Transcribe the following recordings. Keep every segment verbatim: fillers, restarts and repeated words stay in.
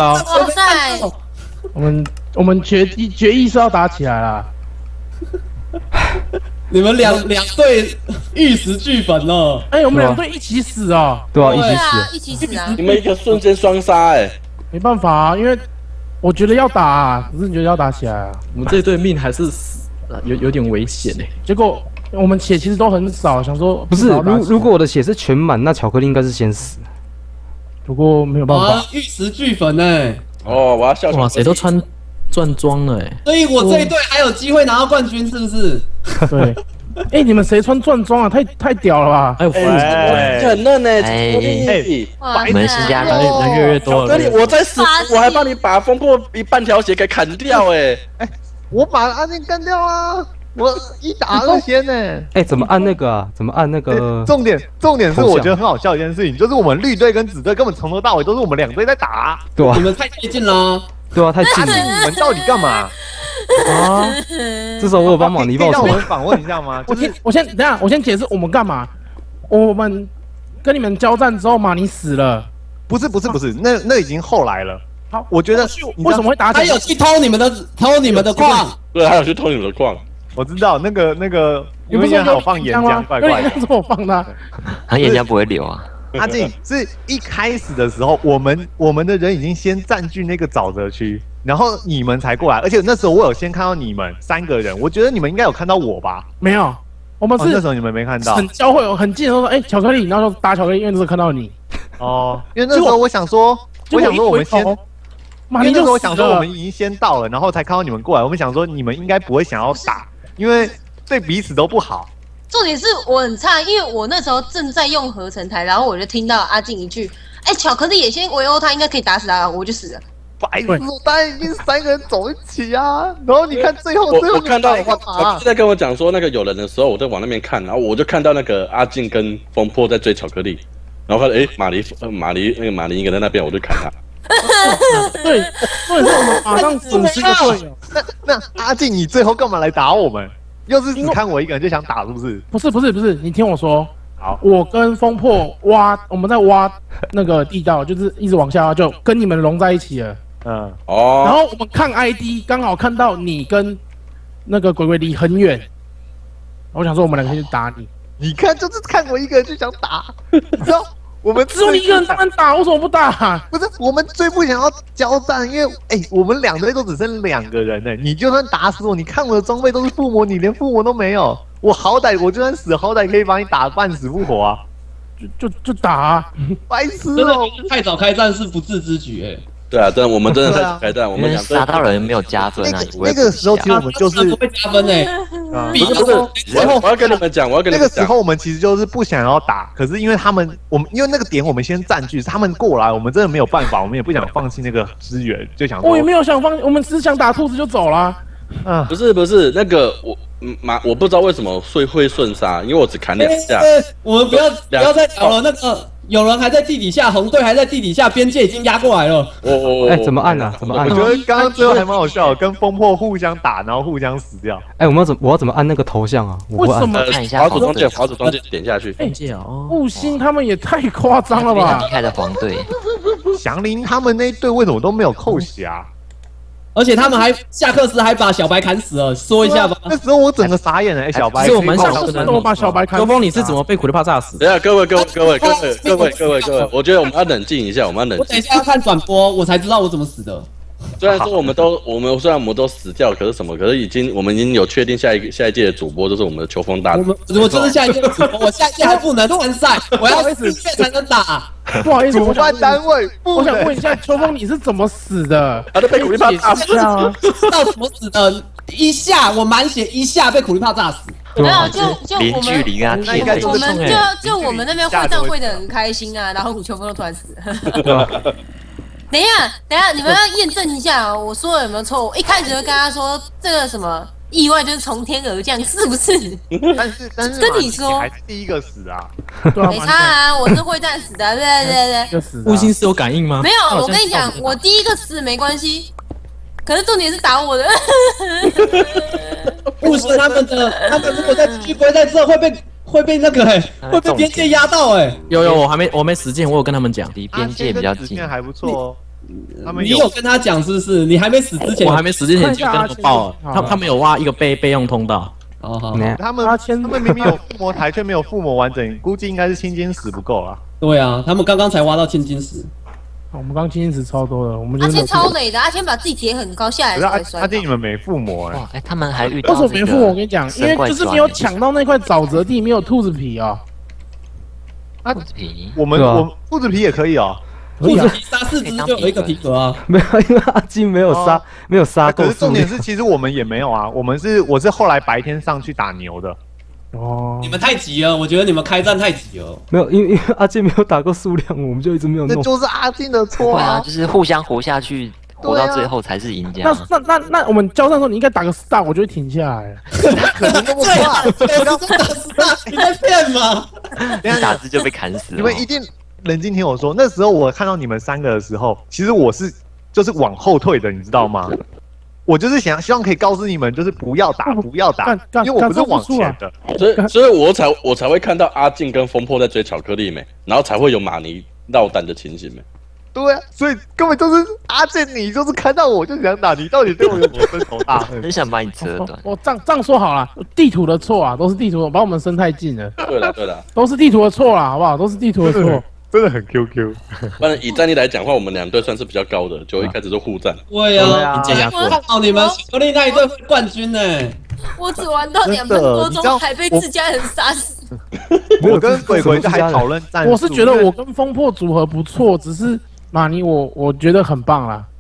哇塞！ 我们我们决议决议是要打起来啦。 你们两两队玉石俱焚哦！ 哎，我们两队一起死哦！ 对啊，一起对啊， 死。 一起死啊！ 你们一个瞬间双杀哎！ 没办法啊，因为我觉得要打啊，可是你觉得要打起来啊？ 我们这队命还是有有点危险哎。 结果我们血其实都很少，想说不是，如如果我的血是全满，那巧克力应该是先死。 不过没有办法， 玉石俱焚哎！ 哦，我要笑。 哇，谁都穿钻装了哎！ 所以我这一队还有机会拿到冠军，是不是？ 对。哎，你们谁穿钻装啊？太太屌了吧！ 哎， 我很嫩呢， 哎， 哇你们新加人人越越多了。 哥，你我在死，我还帮你把风破一半条血给砍掉哎！ 哎，我把阿健干掉啊！我一打二先呢。 哎，怎么按那个啊？怎么按那个？ 重点重点是我觉得很好笑一件事情，就是我们绿队跟紫队根本从头到尾都是我们两队在打。 对啊， 你们太接近了。 对啊，太近了。 你们到底干嘛？ 啊！这时候我有帮忙，你帮我让我们访问一下吗？ 我先我先等下，我先解释我们干嘛。我们跟你们交战之后嘛，你死了。 不是不是不是，那那已经后来了。 好， 我觉得为什么会打起来？ 他有去偷你们的偷你们的矿， 对，还有去偷你们的矿。 我知道那个那个，因为还有放岩浆，怪怪的。 是我放的。 他岩浆不会流啊。 阿静是一开始的时候，我们我们的人已经先占据那个沼泽区。然后你们才过来，而且那时候我有先看到你们三个人，我觉得你们应该有看到我吧？ 没有，我们是、 哦、那时候你们没看到， 很交汇，很近的说，哎、欸，巧克力，然后就打巧克力，因为那时候看到你。 哦，因为那时候我想说，我想说我们先，因为那时候我想说我们已经先到了，然后才看到你们过来，我们想说你们应该不会想要打，因为对彼此都不好。 重点是我很差，因为我那时候正在用合成台，然后我就听到阿静一句，哎、欸，巧克力也先围殴他，应该可以打死他，我就死了。 白痴，大家一定三个人走一起啊！然后你看最后，最后我看到的话，他在跟我讲说那个有人的时候，我就往那边看，然后我就看到那个阿静跟风破在追巧克力，然后看哎马黎马黎那个马黎一个在那边，我就砍他。 对，所以说我们马上损失个队友。 那那阿静，你最后干嘛来打我们？又是只看我一个人就想打，是不是？ 不是不是不是，你听我说。 好， 我跟风破挖，我们在挖那个地道，就是一直往下挖，就跟你们融在一起了。 嗯， 哦。 然后我们看 I D， 刚好看到你跟那个鬼鬼离很远，我想说我们两个去打你。 你看，就是看我一个人就想打，你知道？我们只有你一个人当然打，为什么不打？ 不是，我们最不想要交战，因为哎、欸，我们两队都只剩两个人呢、欸。你就算打死我，你看我的装备都是附魔，你连附魔都没有。我好歹我就算死，好歹可以把你打半死不活啊！ 就就就打啊！ 白痴哦！太早开战是不智之举哎。 对啊，真的，我们真的太早开战，我们两杀到人没有加分啊！ 那个时候其实我们就是不会加分哎。 不是不是，我我要跟你们讲，我要跟你们讲， 那个时候我们其实就是不想要打，可是因为他们，我们因为那个点我们先占据，他们过来，我们真的没有办法，我们也不想放弃那个资源，就想我也没有想放，我们只是想打兔子就走了。 嗯，不是不是，那个我马我不知道为什么会会顺杀，因为我只砍两下。 我们不要不要再聊了，那个有人还在地底下，红队还在地底下，边界已经压过来了。 我我哎，怎么按啊？怎么按？ 我觉得刚刚最后还蛮好笑的，跟风破互相打，然后互相死掉。 哎，我们要怎我要怎么按那个头像啊？ 为什么？ 看一下滑鼠中间，滑鼠中间点下去。 哎，雾星他们也太夸张了吧！ 厉害的黄队， 祥林他们那一队为什么都没有扣血啊？ 而且他们还下课时还把小白砍死了，说一下吧。 那时候我整个傻眼了，哎，小白， 是我蛮想知道把小白砍。 周峰，你是怎么被苦力怕炸死？ 等下，各位各位各位各位各位各位各位，我觉得我们要冷静一下，我们要冷静。 我等一下要看转播，我才知道我怎么死的。 虽然说我们都我们虽然我们都死掉，可是什么？可是已经我们已经有确定下一个下一届的主播就是我们的秋风大我我就是下一届的主播，我下一届还不能参赛，我要四届才能打。 不好意思， 主办单位， 我想问一下，秋风你是怎么死的？ 他都被苦力怕炸死啊！知道怎么死的？一下我满血，一下被苦力怕炸死。 没有，就就我们那应该我们就就我们那边会战会的很开心啊，然后秋风就突然死了。等一下，等一下，你们要验证一下哦，我说的有没有错？我一开始就跟他说这个什么意外就是从天而降，是不是？ 但是但是跟你说， 还是第一个死啊， 没差啊，我是会战死的，对对对对。 悟星是有感应吗？ 没有，我跟你讲，我第一个死没关系，可是重点是打我的。 悟星他们的，他们如果再继续归在这会被。会被那个哎、欸，会被边界压到哎、欸。 有有，我还没我没实践，我有跟他们讲， 离边界比较近， 还不错哦。 他们你有跟他讲是不是？你还没死之前， 我还没死之前就跟他们报了，他他们有挖一个备备用通道。 哦好， 他们他们明明有附魔台，却没有附魔完整，估计应该是青金石不够啊。 对啊，他们刚刚才挖到青金石。 我们刚青金石超多的，我们阿谦超累的，阿谦把自己叠很高下来才摔。 阿健你们没附魔哎， 哎，他们还遇到为什么没附魔？我跟你讲，因为就是没有抢到那块沼泽地，没有兔子皮啊。 兔子皮， 我们我兔子皮也可以哦。 兔子皮杀四只就有一个皮革啊。 没有，因为阿金没有杀，没有杀够。 可是重点是，其实我们也没有啊，我们是我是后来白天上去打牛的。 哦， 你们太急了，我觉得你们开战太急了。 没有，因为因为阿金没有打够数量，我们就一直没有弄。 那就是阿金的错啊，就是互相活下去，活到最后才是赢家。 那那那那我们交战的时候，你应该打个 star， 我就会停下来。 可能那么快？ 你在骗吗？ 一打字就被砍死了。 你们一定冷静听我说，那时候我看到你们三个的时候，其实我是就是往后退的，你知道吗？我就是想希望可以告诉你们，就是不要打，不要打，因为我不是往前的， 所以所以我才我才会看到阿静跟风破在追巧克力没，然后才会有马尼绕弹的情形没。 对啊，所以根本就是阿健，你就是看到我就想打，你到底对我有什么深仇大恨？ 很想把你折断。 我这样这样说好了，地图的错啊，都是地图把我们生太近了。 对了对了， 都是地图的错啦，好不好？都是地图的错。 真的很 Q Q， 不然以战力来讲的话，我们两队算是比较高的，就一开始就互战。 对啊， 赢家压缩。 看好你们巧克力那一队冠军呢。 我只玩到两分多钟，还被自家人杀死。 我跟鬼鬼还讨论战术。 我是觉得我跟风破组合不错，只是马尼我我觉得很棒啦。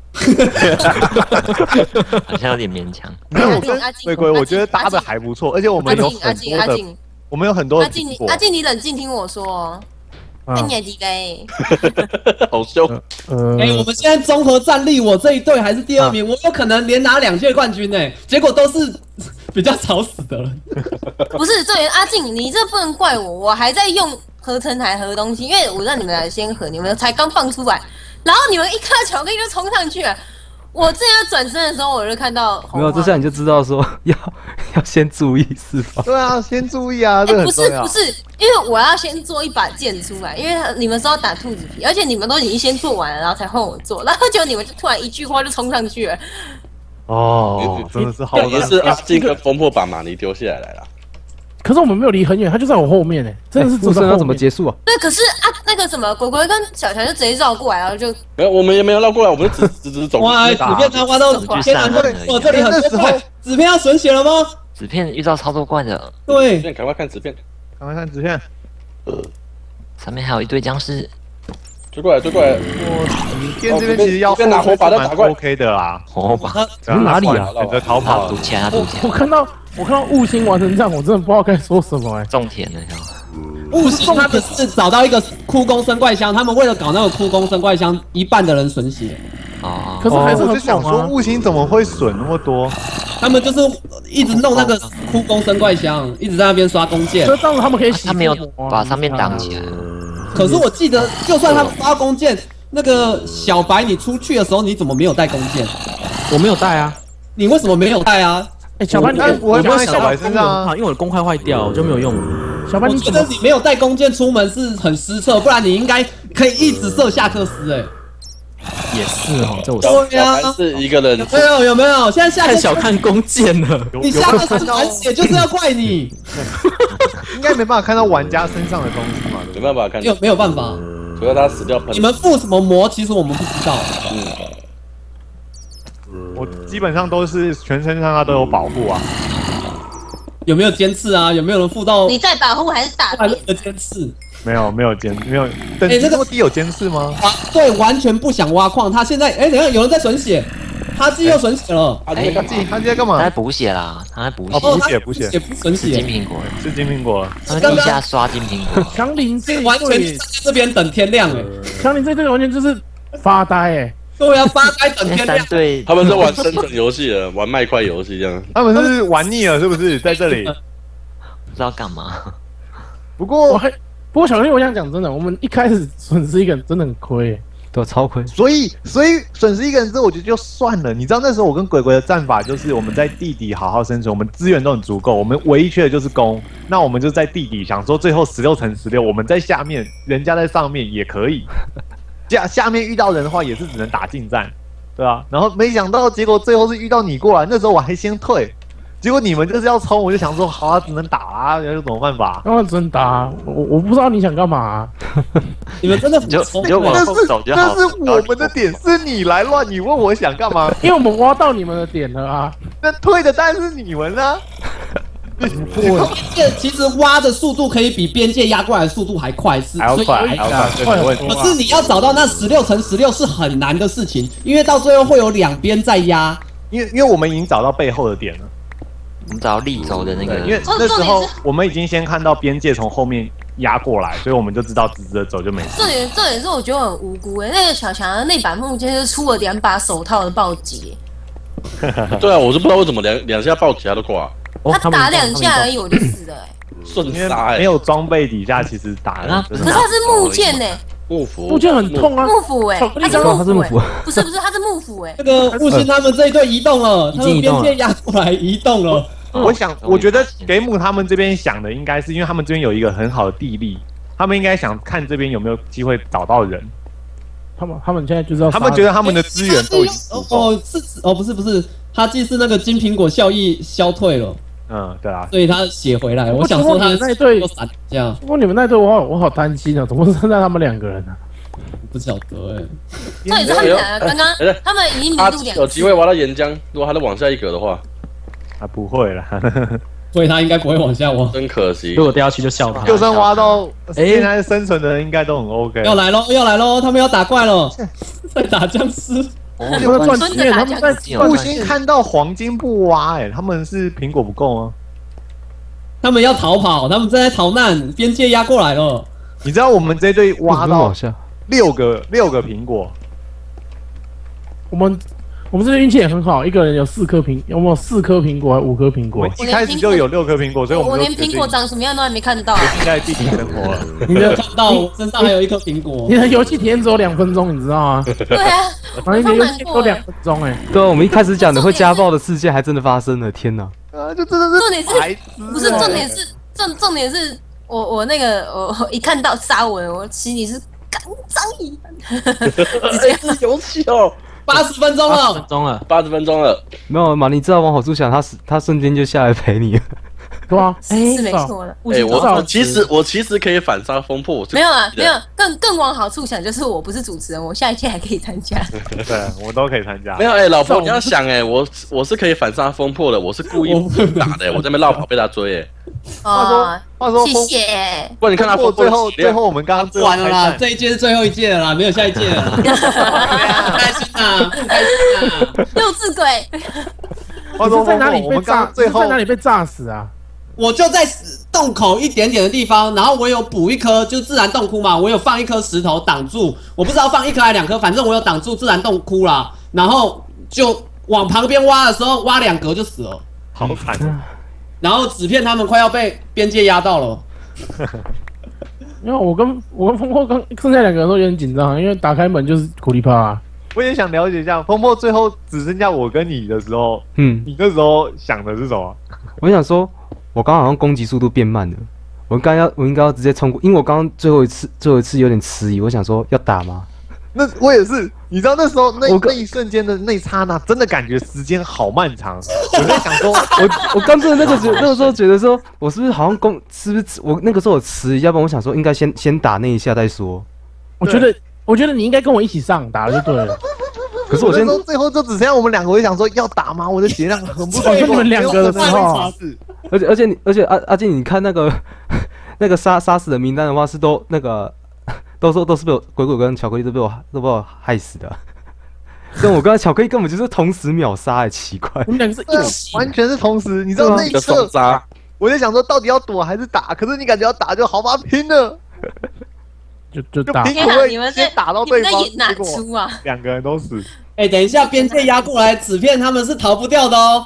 好像有点勉强。 没有，我跟鬼鬼我觉得搭的还不错，而且我们有很多的，我们有很多。 阿静，阿静，你冷静听我说。那你也 D K， 好凶！ 呃， 哎，我们现在综合战力，我这一队还是第二名，我有可能连拿两届冠军呢。结果都是比较早死的了。 不是，这阿静，你这不能怪我，我还在用合成台合东西，因为我让你们来先合，你们才刚放出来，然后你们一看到巧克力就冲上去了。我正要转身的时候，我就看到没有，这下你就知道说要要先注意是吧？ 对啊，先注意啊，这很不是不是，因为我要先做一把剑出来，因为你们是要打兔子皮，而且你们都已经先做完了，然后才换我做，然后结果你们就突然一句话就冲上去了。 哦，真的是好， 也是阿金跟风破把马尼丢下来了。 可是我们没有离很远，他就在我后面呢，真的是附身要怎么结束啊？ 对，可是啊，那个什么鬼鬼跟小强就直接绕过来，然后就没有，我们也没有绕过来，我们只只只是走。 哇，纸片他挖到天蓝队，我这里很多块，纸片要损血了吗？ 纸片遇到超多怪的， 对， 纸片赶快看纸片， 赶快看纸片， 上面还有一堆僵尸， 追过来追过来。 我纸片这边其实要拿火把的打怪 ，OK 的啦， 火把哪里啊？ 选择逃跑， 赌钱啊赌钱！ 我看到我看到悟星玩成这样，我真的不知道该说什么哎。 种田的， 悟星他们是找到一个枯宫生怪箱，他们为了搞那个枯宫生怪箱，一半的人损血。 哦， 可是还是我就想说，悟星怎么会损那么多？ 他们就是一直弄那个枯宫生怪箱，一直在那边刷弓箭。 所以这样子他们可以洗。 他没有把上面挡起来。 可是我记得，就算他们刷弓箭，那个小白你出去的时候，你怎么没有带弓箭？ 我没有带啊。 你为什么没有带啊？ 哎，小白，你不会放在小白身上啊？ 因为我的弓快坏掉，我就没有用。 小白， 我觉得你没有带弓箭出门是很失策，不然你应该可以一直射夏克斯哎。 也是哦，这我对啊， 是一个人。 有没有有没有？现在夏克斯太小看弓箭了。 你夏克斯满血就是要怪你。 应该没办法看到玩家身上的东西嘛？ 没办法看， 没有没有办法。 除了他死掉。 你们附什么魔？其实我们不知道。 嗯，我基本上都是全身上下都有保护啊。 有没有尖刺啊？有没有人附到？ 你在保护还是打的尖刺？ 没有没有尖没有。哎，那个低有尖刺吗？ 啊，对，完全不想挖矿。他现在哎，等下有人在损血，他自己又损血了。 哎， 他自己他在干嘛？ 他在补血啦，他在补血。 补血补血， 也不损血。 金苹果， 是金苹果。 他们地下刷金苹果。 强林这完全在这边等天亮哎。 强林这队完全就是发呆哎。 对啊，发呆等天亮。 对， 他们是玩生存游戏了，玩麦块游戏这样。 他们是玩腻了，是不是？在这里不知道干嘛。 不过我还不过小林，我想讲真的，我们一开始损失一个人真的很亏， 对，超亏。 所以所以损失一个人之后，我觉得就算了。你知道那时候我跟鬼鬼的战法就是我们在地底好好生存，我们资源都很足够，我们唯一缺的就是弓。那我们就在地底想说，最后十六乘十六，我们在下面，人家在上面也可以。 下下面遇到人的话也是只能打近战，对吧、啊？然后没想到结果最后是遇到你过来，那时候我还先退。结果你们就是要冲，我就想说，好啊，只能打啊，有什么办法？ 当然只能打、啊，我我不知道你想干嘛、啊。 你们真的就就往后走就好。 那是我们的点，是你来乱，你问我想干嘛？ 因为我们挖到你们的点了啊。 那退的当然是你们啊。 边界其实挖的速度可以比边界压过来的速度还快，是还要快，还要快，没问题。 可是你要找到那十六乘十六是很难的事情，因为到最后会有两边在压。 因为因为我们已经找到背后的点了。 我们找到立轴的那个， 因为那时候我们已经先看到边界从后面压过来，所以我们就知道直直的走就没事。 这点这点是我觉得很无辜哎、欸，那个小强的那把木剑是出了两把手套的暴击、 欸。对啊，我就不知道为什么两两下暴击他都挂。 他打两下而已我就死了哎、 欸，顺杀哎， 没有装备底下其实打了。 可是他是木剑呢、欸。 幕府， 木剑很痛啊！ 幕府哎，他是幕府哎，不是不是，他是幕府哎。 那个木星他们这一队移动了，他们边界压过来移动了。 我想，我觉得给姆他们这边想的应该是，因为他们这边有一个很好的地利，他们应该想看这边有没有机会找到人。 他们他们现在就是要， 他们觉得他们的资源都已经哦是哦不是不是，他既是那个金苹果效益消退了。 嗯，对啊， 所以他写回来。我想说他那一队闪这样。 不过你们那队我好我好担心啊，怎么剩下他们两个人呢、啊？ 不晓得哎。 这也是他们两个刚刚他们已经迷路两次。 有机会挖到岩浆，如果他再往下一格的话， 他不会了。 所以他应该不会往下挖。 真可惜。 如果掉下去就笑他。 就算挖到，现在生存的人应该都很 OK。 要来喽，要来喽，他们要打怪了，在打僵尸。 他们在赚钱，他们在木星看到黄金不挖，哎，他们是苹果不够吗？ 他们要逃跑，他们正在逃难，边界压过来了。 你知道我们这队挖到六个六个苹果， 我们我们这边运气也很好，一个人有四颗苹，有没有四颗苹果还五颗苹果？ 一开始就有六颗苹果，所以我们我连苹果长什么样都还没看到。 现在地底生活了， 你的看到我身上还有一颗苹果。 你的游戏体验只有两分钟，你知道吗？ 对啊， 反正你的游戏都两分钟哎。 对啊，我们一开始讲的会家暴的事件还真的发生了，天哪！ 啊，就真的是重点是不是重点是重重点是我我那个我一看到沙文，我心里是肝脏一般。 直接是游戏哦。 八十分钟了， 八十分钟了， 八十分钟了。 没有嘛？你知道王好猪想他他瞬间就下来陪你了， 对啊， 是没错的。 哎，我其实我其实可以反杀风破， 没有啊，没有，更更往好处想，就是我不是主持人，我下一届还可以参加。 对，我都可以参加。 没有哎，老婆你要想哎，我我是可以反杀风破的，我是故意打的，我在那边绕跑被他追哎。 话说话说， 谢谢。 不然你看他最后最后我们刚刚完了啦，这一届是最后一届了啦，没有下一届了。开心啊，不开心啊！ 幼稚鬼。 话说在哪里被炸？最后在哪里被炸死啊？ 我就在洞口一点点的地方，然后我有补一颗，就自然洞窟嘛，我有放一颗石头挡住，我不知道放一颗还是两颗，反正我有挡住自然洞窟啦。然后就往旁边挖的时候，挖两格就死了， 好惨。 然后纸片他们快要被边界压到了。 因为我跟我跟风破刚剩下两个人都有点紧张，因为打开门就是苦力怕啊。 我也想了解一下，风破最后只剩下我跟你的时候，嗯，你那时候想的是什么？ 我想说，我刚刚好像攻击速度变慢了，我应该要我应该要直接冲过，因为我刚刚最后一次最后一次有点迟疑，我想说要打吗？ 那我也是，你知道那时候那那一瞬间的那一刹那，真的感觉时间好漫长。我在想说， 我我刚真的那个觉那个时候觉得说，我是不是好像攻是不是我那个时候有迟疑，要不然我想说应该先先打那一下再说。 我觉得我觉得你应该跟我一起上打就对了。 可是我先最后就只剩下我们两个，我就想说要打吗？我的血量很不够， 你们两个的时候， 而且而且你而且阿阿健，你看那个那个杀杀死的名单的话，是都那个。都说都是被我鬼鬼跟巧克力都被我都被我害死的，但我跟巧克力根本就是同时秒杀，哎，奇怪， 我们两个是一起， 完全是同时。你知道那一刻，我在想说到底要躲还是打，可是你感觉要打就好吧，拼了， 就就打， 天啊，你们在打到对方， 演哪出啊？ 两个人都死。 哎，等一下，边界压过来，纸片他们是逃不掉的哦。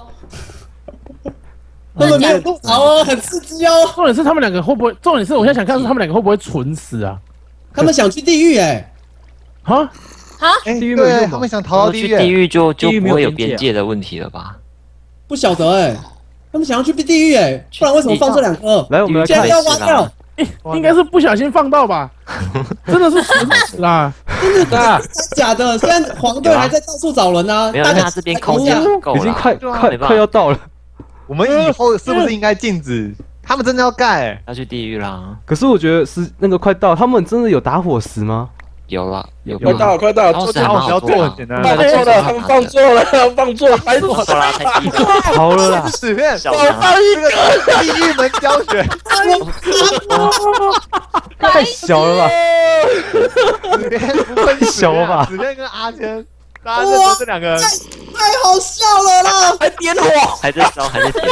他们没有不逃哦，很刺激哦。 重点是他们两个会不会？重点是我现在想看是他们两个会不会蠢死啊？ 他们想去地狱哎， 哈哈， 地狱对，他们想逃到地狱， 去地狱就就不会有边界的问题了吧？ 不晓得哎，他们想要去地狱哎，不然为什么放这两个？ 来，我们来看， 要挖掉， 应该是不小心放到吧？真的是蠢死啦！ 真的啊？假的？现在黄队还在到处找人呢。 没有，他这边空间够了， 已经快快快要到了。 我们以后是不是应该禁止？他们真的要盖？ 要去地狱啦。 可是我觉得是那个快到，他们真的有打火石吗？ 有了，有快到快到， 做只要做很简单。 放错了，他们放错了，放错了，白错了，才第一个。 好了啦， 纸片， 我放一个地狱门教学。 太小了吧？ 纸片太小了吧？ 纸片跟阿谦，大家认识这两个人， 太好笑了啦！ 还点火， 还在烧，还在点。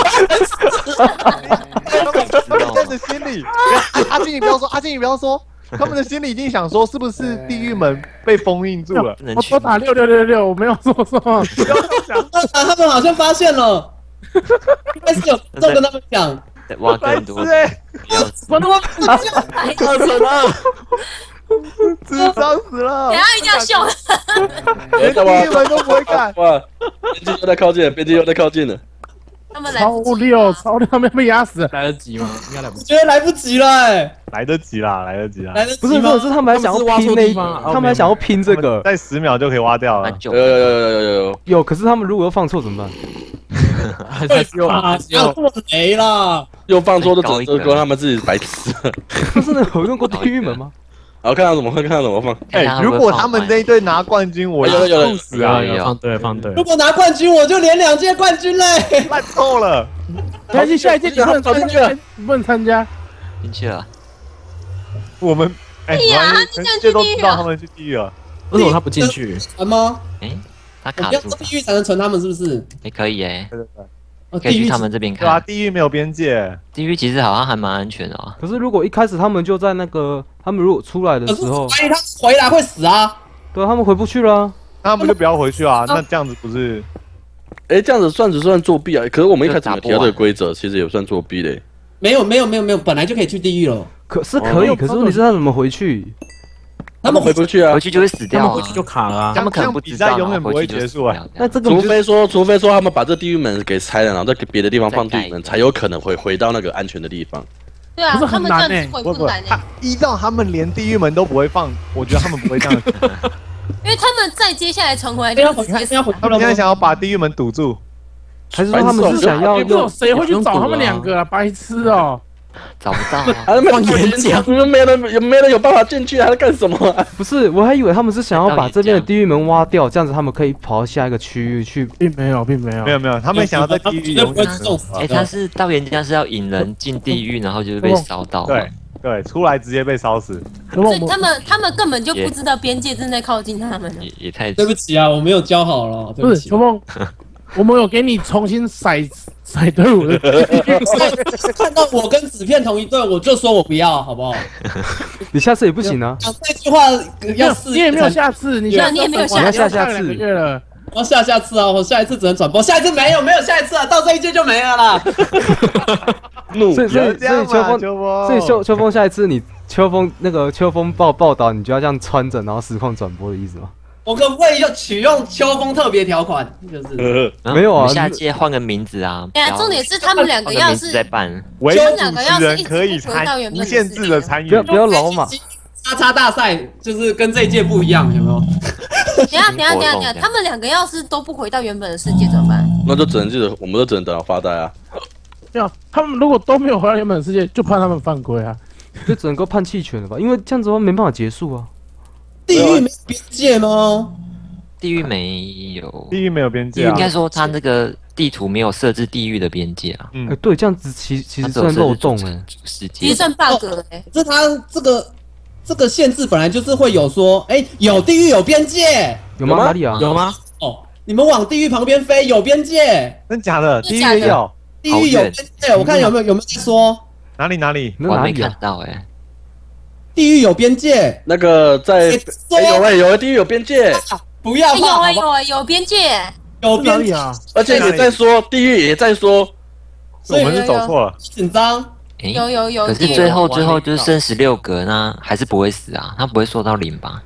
他们在的心里，阿静你不要说，阿静你不要说。他们的心里一定想说，是不是地狱门被封印住了？ 我多打六六六六，我没有说错。 他们好像发现了，应该是有这跟他们讲， 挖更多。 我他妈太可耻了， 智商死了！ 等下一定要笑。 连地狱门都不会干。 哇，边境又在靠近了，边境又在靠近了。 他们来超六，超六，他们被压死， 来得及吗？应该来不及。 我觉得来不及了，哎， 来得及啦，来得及啦。 来得及不是，不是，他们还想要拼那，他们还想要拼这个， 在十秒就可以挖掉了。 有有有有有有有，可是他们如果又放错怎么办？ 还是有，还是有， 没啦， 又放错就只能说他们自己白痴。 他真的有用过地狱门吗？ 好，看到怎么会看到怎么放？ 哎，如果他们这一队拿冠军，我有有有死啊！ 放对放对。 如果拿冠军，我就连两届冠军嘞， 烂透了。 但是下一届你不能参加，你不能参加。 进去了。 我们哎，全世界都知道他们去地狱了。 为什么他不进去？ 什么？ 哎，他卡住。 要地狱才能存他们是不是？ 也可以哎。 对对对。 可以去他们这边看。 对啊，地狱没有边界。 地狱其实好像还蛮安全的啊。 可是如果一开始他们就在那个，他们如果出来的时候， 怀疑他回来会死啊。 对啊，他们回不去了， 那他们就不要回去啊。那这样子不是？ 哎，这样子算只算作弊啊？可是我们一开始没提到这个规则，其实也算作弊嘞。 没有没有没有没有，本来就可以去地狱了。 可是可以，可是问题是他怎么回去？ 他们回不去啊， 回去就会死掉， 回去就卡了。 他们可能不比赛永远不会结束啊。 那这个除非说，除非说他们把这地狱门给拆了，然后在别的地方放地狱门，才有可能会回到那个安全的地方。 对啊，他们这样子会不难诶。 依照他们连地狱门都不会放，我觉得他们不会这样。 因为他们再接下来传回来就直接死。 他们现在想要把地狱门堵住， 还是说他们是想要用？ 谁会去找他们两个啊？白痴哦！ 找不到， 还没演讲，又没人，有没人有办法进去，还在干什么啊？ 不是，我还以为他们是想要把这边的地狱门挖掉，这样子他们可以跑到下一个区域去， 并没有，并没有， 没有没有，他们想要在地狱永远。 哎，他是到人家是要引人进地狱，然后就是被烧到， 对对，出来直接被烧死。 所以他们他们根本就不知道边界正在靠近他们。 也也太对不起啊，我没有教好了， 不是秋风，我们有给你重新骰。甩队伍的， 看到我跟纸片同一队，我就说我不要，好不好？ 你下次也不行啊！ 讲这句话要试， 你也没有下次，你你也没有下下下次了。 我要下下次啊！我下一次只能转播，下一次没有没有下一次了，到这一届就没了啦。 怒，所以所以所以秋风，所以秋秋风下一次你秋风那个秋风报报道，你就要这样穿着，然后实况转播的意思吗？ 我可不可以要取用秋风特别条款？就是没有啊， 下届换个名字啊。 对啊，重点是他们两个要是在办， 唯主持人可以参无限制的参与， 不要不要老马。 叉叉大赛就是跟这一届不一样，有没有？ 等下等下等下等下，他们两个要是都不回到原本的世界怎么办？ 那就只能记得，我们都只能等到发呆啊。 没有，他们如果都没有回到原本的世界，就怕他们犯规啊， 就只能够判弃权了吧？因为这样子的话没办法结束啊。 地狱没边界吗？ 地狱没有， 地狱没有边界啊。 应该说他那个地图没有设置地狱的边界啊。 嗯，对，这样子其其实算漏洞哎， 其实算 bug 哎。 这他这个这个限制本来就是会有说，哎，有地狱有边界， 有吗？哪里啊？ 有吗？ 哦，你们往地狱旁边飞有边界， 真假的？地狱也有， 地狱有边界，我看有没有有没有在说哪里哪里？ 我没看到哎。 地狱有边界， 那个在哎有哎有地狱有边界。不要有啊有啊有边界， 有边界啊！ 而且也在说地狱也在说， 我们是走错了， 紧张。 有有有。 可是最后最后就是剩十六格，那还是不会死啊，他不会缩到零吧？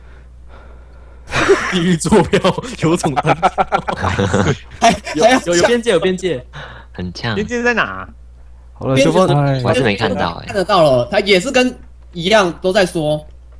地狱坐标有种单，有有有边界有边界， 很呛。 边界在哪？ 好了，秋风， 我还是没看到哎。 看得到了，他也是跟一样都在说。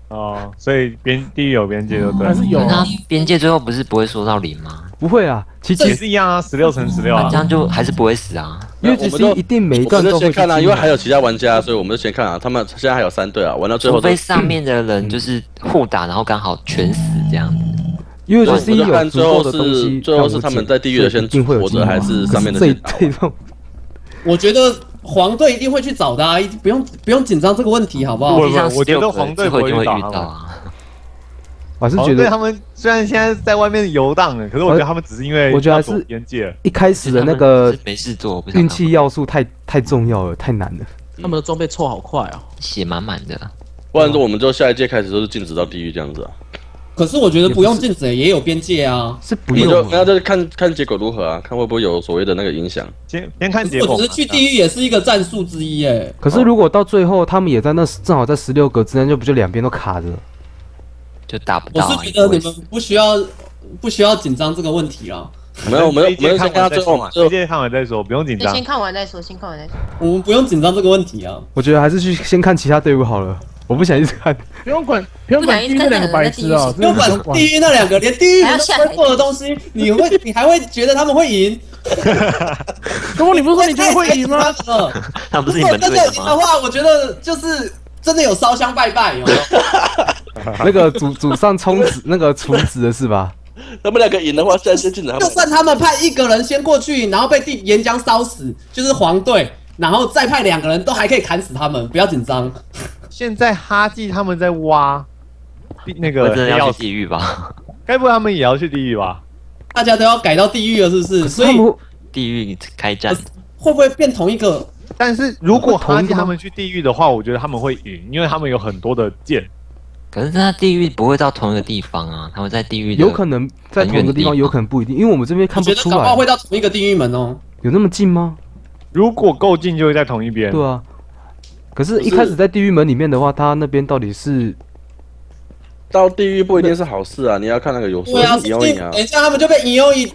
哦，所以边地狱有边界就对了。 还是有啊可是它边界最后不是不会缩到零吗？ 不会啊，其也实是一样啊，十六乘十六啊那这。样就还是不会死啊。 因为其实一定每一段我们都会就先看啊， 去因为还有其他玩家，所以我们就先看啊。他们现在还有三队啊，玩到最后都除非上面的人就是互打，然后刚好全死这样子。 因为对 C 我们就有足看最后够的东西是最后是他们在地狱的先一定会有活着，还是上面的这先打这种我觉得黄队一定会去找的啊，一不用不用紧张这个问题，好不好？ 不实际上我觉得 16个黄队最后一定会不会打他们遇到啊。 我还是觉得哦对他们虽然现在在外面游荡了，可是我觉得他们只是因为我觉得还是要躲边界。 一开始的那个没事做，不想运气要素太太重要了，太难了。 他们的装备凑好快哦。 血满满的。 不然说我们就下一届开始都是禁止到地狱这样子啊。 可是我觉得不用禁止，也有边界啊。 是不我们就用那就是看看结果如何啊，看会不会有所谓的那个影响。 先先看结果嘛。 我觉得去地狱也是一个战术之一，哎。 可是如果到最后他们也在那正好在十六格之内，就不就两边都卡着？ 就打不我到啊。 是觉得你们不需要不需要紧张这个问题啊。 没有，我们这一届我们先看到最后嘛，就这一届看完再说，不用紧张就先。看完再说，先看完再说。 我们不用紧张这个问题啊。 我觉得还是去先看其他队伍好了，我不想一直看。 不用管，不用管地狱那两个白痴哦， 不用管地狱那两个，连地狱人都不会做的东西，你会你还会觉得他们会赢？ 如果你不是说你觉得会赢吗？ 他不是你们如果真队的吗？ 的赢的话，我觉得就是真的有烧香拜拜，有没有？ 那个祖祖上冲子那个厨子的是吧？ 他们两个赢的话，现在先禁止他们。 就算他们派一个人先过去，然后被地岩浆烧死，就是黄队，然后再派两个人都还可以砍死他们，不要紧张。 现在哈记他们在挖那我个真的黑曜石， 要去地狱吧？ 该不会他们也要去地狱吧？ 大家都要改到地狱了，是不是？所以他们地狱开战， 会不会变同一个？ 但是如果哈同一个吗记他们去地狱的话，我觉得他们会赢，因为他们有很多的剑。 可是他地狱不会到同一个地方啊，他们在地狱的有可能在同一个地方，有可能不一定，因为我们这边看不出我觉得搞不好来， 会到同一个地狱门哦。 有那么近吗？ 如果够近，就会在同一边。 对啊。可是，一开始在地狱门里面的话，他那边到底是到地狱不一定是好事啊，你要看那个有对啊， 说有赢啊等。一下他们就被引诱引。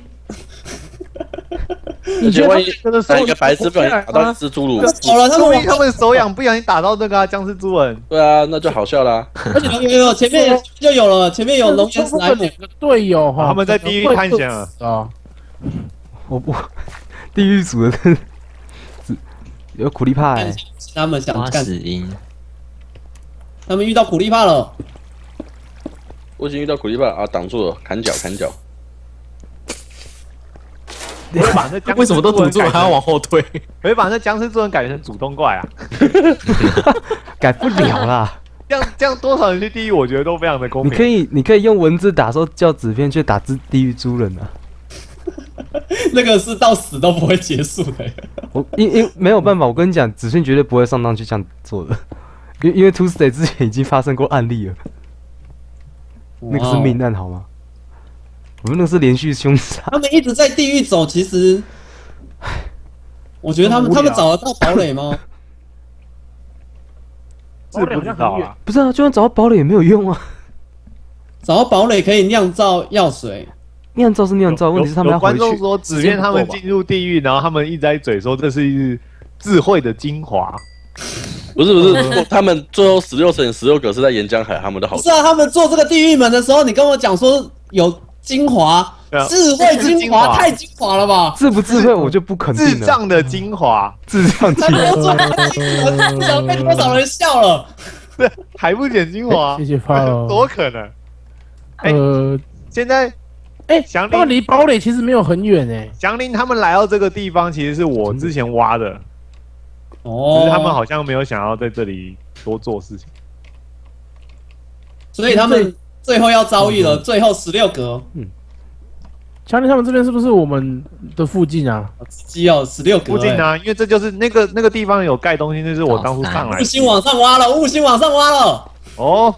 你觉得万一他们的时候那一个白痴不小心打到蜘蛛乳， 走了，他们往说明他们手痒，不小心打到那个啊僵尸猪人。 对啊，那就好笑啦。 而且有有有，前面就有了，前面有龙岩史莱姆两。个队友哈， 他们在地狱探险啊啊！ 我不地狱组的是有苦力怕欸， 他们想花干， 死因。 他们遇到苦力怕了。 我已经遇到苦力怕啊，挡住了，砍脚砍脚。 我会把那僵尸为什么都堵住了还要往后退？ 我会把那僵尸猪人改成主动怪啊！ 改不了啦。 这样这样多少人去地狱，我觉得都非常的公平。 你可以你可以用文字打说叫纸片去打字地狱猪人啊。 那个是到死都不会结束的。 我因因没有办法，我跟你讲，子轩绝对不会上当去这样做的，因因为 Tuesday 之前已经发生过案例了，那个是命案好吗？我们那个是连续凶杀， 他们一直在地狱走，其实，我觉得他们很无聊他们找得到堡垒吗？ 是不知道啊。 不是啊，就算找到堡垒也没有用啊。 找到堡垒可以酿造药水。 酿造是酿造，问题是他们有要回去。 观众说，只愿他们进入地狱，然后他们一直在嘴说这是智慧的精华。 不是不是，他们最后十六乘十六个是在岩浆海，他们的好不是啊，他们做这个地狱门的时候，你跟我讲说有精华，智慧精华，太精华了吧？ 智不智慧我就不肯定了。 智障的精华， 智障精他没有做华， 不晓得被多少人笑了。 还不减精华？ 谢谢发了。 多可能？哎呃， 现在哎， 祥他们林离堡垒其实没有很远哎。 祥林他们来到这个地方，其实是我之前挖的， 哦只是他们好像没有想要在这里多做事情。 所以他们最后要遭遇了最后十六格。 强尼他们这边是不是我们的附近啊？ 只有十六格。 附近啊，因为这就是那个那个地方有盖东西，那是我当初上来的。 悟星往上挖了，悟星往上挖了。 哦，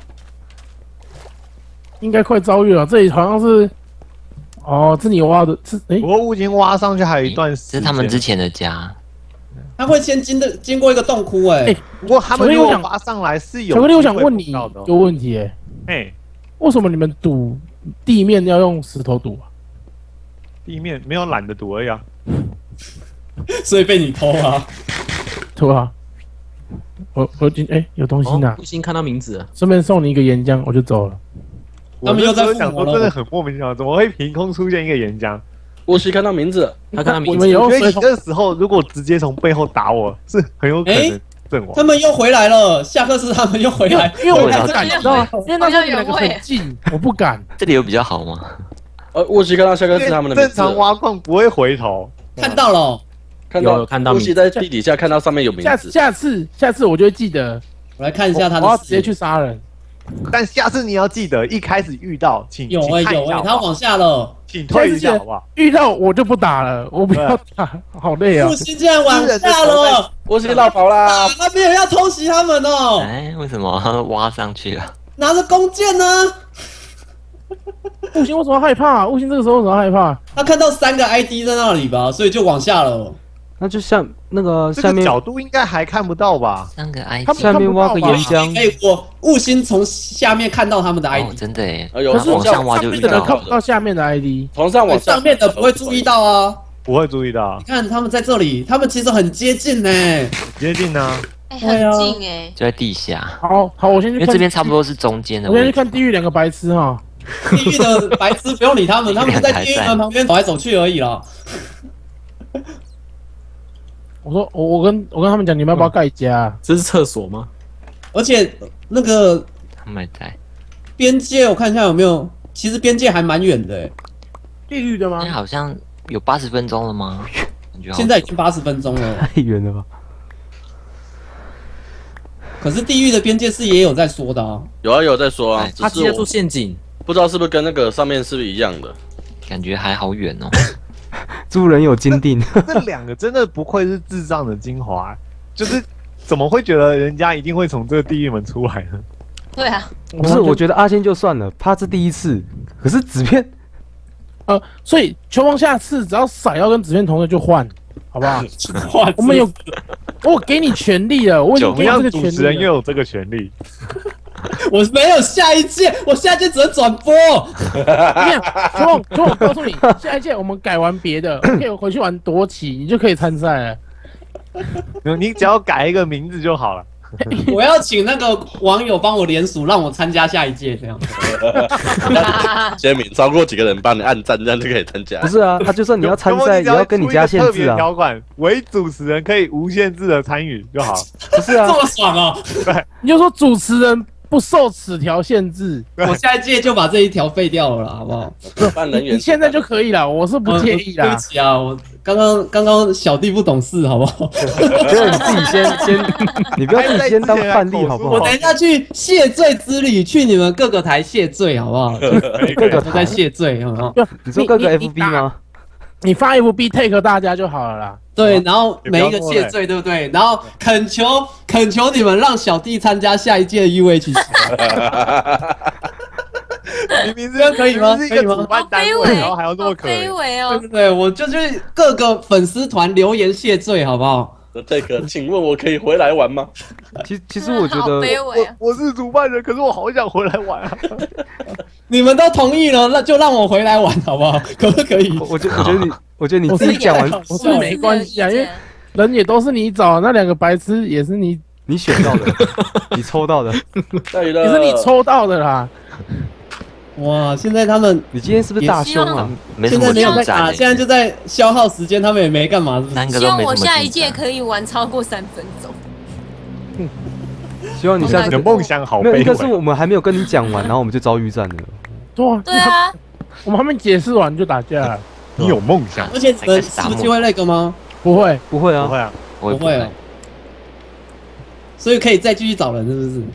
应该快遭遇了。这里好像是，哦，这你挖的是哎不，过悟金挖上去还有一段时间。 这是他们之前的家。 他会先经的经过一个洞窟哎、 哎不过他们如果挖上来是有。 巧克力，我想问你一到的哦个问题哎， 哎， 为什么你们堵地面要用石头堵啊？ 地面没有懒得堵而已啊。 所以被你偷啊。 对吧？ 我我今哎、有东西拿不，行，看到名字了， 顺便送你一个岩浆，我就走了。 我他们又在那时候想说， 复活了真的很莫名其妙，怎么会凭空出现一个岩浆？ 沃西看到名字了， 他看到名字你们，以我觉得你后随从这时候如果直接从背后打我，是很有可能哎阵亡他。们又回来了，下课是他们又回来， 因为我回来不敢，你知道吗？因为那时候你们两个很近，我不敢。 这里有比较好吗？ 呃，沃西看到下个是他们的名正常字了， 挖矿不会回头， 看到了， 看到有看到名字沃西在地底下看到上面有名下字， 下次下次我就会记得， 我来看一下他的我要直接去杀人。 但下次你要记得，一开始遇到，请有哎、有哎、 请看一下好不好他往下了， 请退一下好不好？ 遇到我就不打了，我不要打，好累啊复！兴竟然往下了， 沃西绕跑啦啊，，那边人要偷袭他们哦， 哎，为什么挖上去了？ 拿着弓箭呢， 悟星为什么害怕？悟星这个时候为什么害怕？ 他看到三个 I D 在那里吧，所以就往下了。 那就像那个这个下面角度应该还看不到吧？ 三个 I 他 D 们下面挖个岩可浆， 以，我悟星从下面看到他们的 I 哦， D，、 真的耶！ 哎呦， 可是往上挖就遇到上面的人看不到下面的 I D。 从上往下， 上面的不会注意到啊。 不会注意到你，看他们在这里，他们其实很接近呢。 接近呢。 哎， 对啊很近哎。 就在地下， 好好，我先去看。 因为这边差不多是中间的我先去位置。 看地狱两个白痴哈。 地狱的白痴不用理他们，他们在地狱门旁边走来走去而已啦。 我说我我跟我跟他们讲，你们要不要盖家？ 这是厕所吗？ 而且那个他们在， 边界，我看一下有没有，其实边界还蛮远的， 地狱的吗哎，？好像有八十分钟了吗？感觉好现在已经八十分钟了。 太远了吧？ 可是地狱的边界是也有在说的啊。 有啊有在说啊哎， 只他接住是我陷阱， 不知道是不是跟那个上面是不是一样的。 感觉还好远哦。 猪人有金锭， 这两个真的不愧是智障的精华，就是怎么会觉得人家一定会从这个地狱门出来呢？ 对啊， 不是？我觉得阿仙就算了，他是第一次，可是纸片呃，所以球王下次只要骰要跟纸片同的就换，好不好？ 哇我们有，我给你权利了，我已经怎么样给你这个权主持人利了。 又有这个权利？ 我没有下一届，我下一届只能转播。 你看，球王，球王，我告诉你，下一届我们改玩别的，可以回去玩夺旗，你就可以参赛了。 没有，你只要改一个名字就好了。 我要请那个网友帮我联署，让我参加下一届这样。 签名超过几个人帮你按赞，这样就可以参加不。是啊，他就算你要参赛，也要跟你加限特别制啊， 条款，唯主持人可以无限制的参与就好。 不是啊这？么爽哦！ 你就说主持人不受此条限制， 我下一届就把这一条废掉了啦，好不好？ 办人员你现在就可以了，我是不介意呃对啦不。起啊，我刚刚刚刚小弟不懂事，好不好？ 我觉得你自己先先，你不要自己先当范例好不好？ 我等一下去谢罪之旅，去你们各个台谢罪，好不好？ 各个都在谢罪，好不好？ 你说各个你 F B 吗？ 你发 F B take 大家就好了啦。 对，然后每一个谢罪，对不对？然后恳求恳求你们让小弟参加下一届的 U H C。 明明是这样可以吗明明是一个主办单位， 好卑微然后还要这么可卑怜。 微哦。 对对对，我就去各个粉丝团留言谢罪，好不好？ 这个，请问我可以回来玩吗？ 其其实我觉好得， 卑微啊。 我我是主办人，可是我好想回来玩啊！ 你们都同意了，那就让我回来玩，好不好？可不可以？ 我我觉得我觉得你，我觉得你我是自己讲完， 我是没关系啊，因为人也都是你找，那两个白痴也是你， 你选到的，你抽到的， 对了， 也是你抽到的啦。 哇，现在他们你今天是不是大凶啊？ 没什么现在没有在打， 挑战欸， 现在就在消耗时间，他们也没干嘛，是不是？ 三个希望都没什么我下一进展届可以玩超过三分钟。 希望你下次你的梦想好没有，应该是卑微。 我们还没有跟你讲完，然后我们就遭遇战了。 对啊， 对啊， 我们还没解释完就打架了， 你有梦想？ 而且你们是不是会那个吗？ 不会。 不会啊， 不会啊， 我也不会哦，所以可以再继续找人，是不是？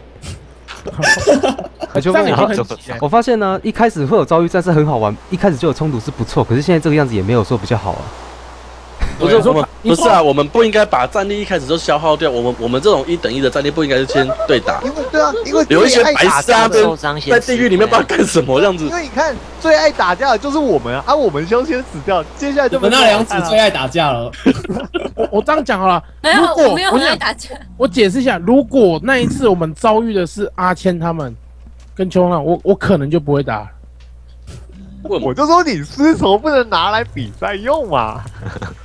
而且这样已经我很急了。 我发现呢，一开始会有遭遇战是很好玩，一开始就有冲突是不错，可是现在这个样子也没有说比较好啊。 你说不是我们你说不是啊，我们不应该把战力一开始就消耗掉。我们我们这种一等一的战力不应该是先对打， 因为对啊，因为留一些最爱打白痴啊架的受伤先在地狱里面不知道干什么这样子因。为你看最爱打架的就是我们啊，啊我们就先死掉，接下来就你们那两组最爱打架了。 我我这样讲好了， 没有如，果我没有很爱想打架。 我解释一下，如果那一次我们遭遇的是阿谦他们跟秋浪，我我可能就不会打了。 问我就说你丝绸不能拿来比赛用嘛。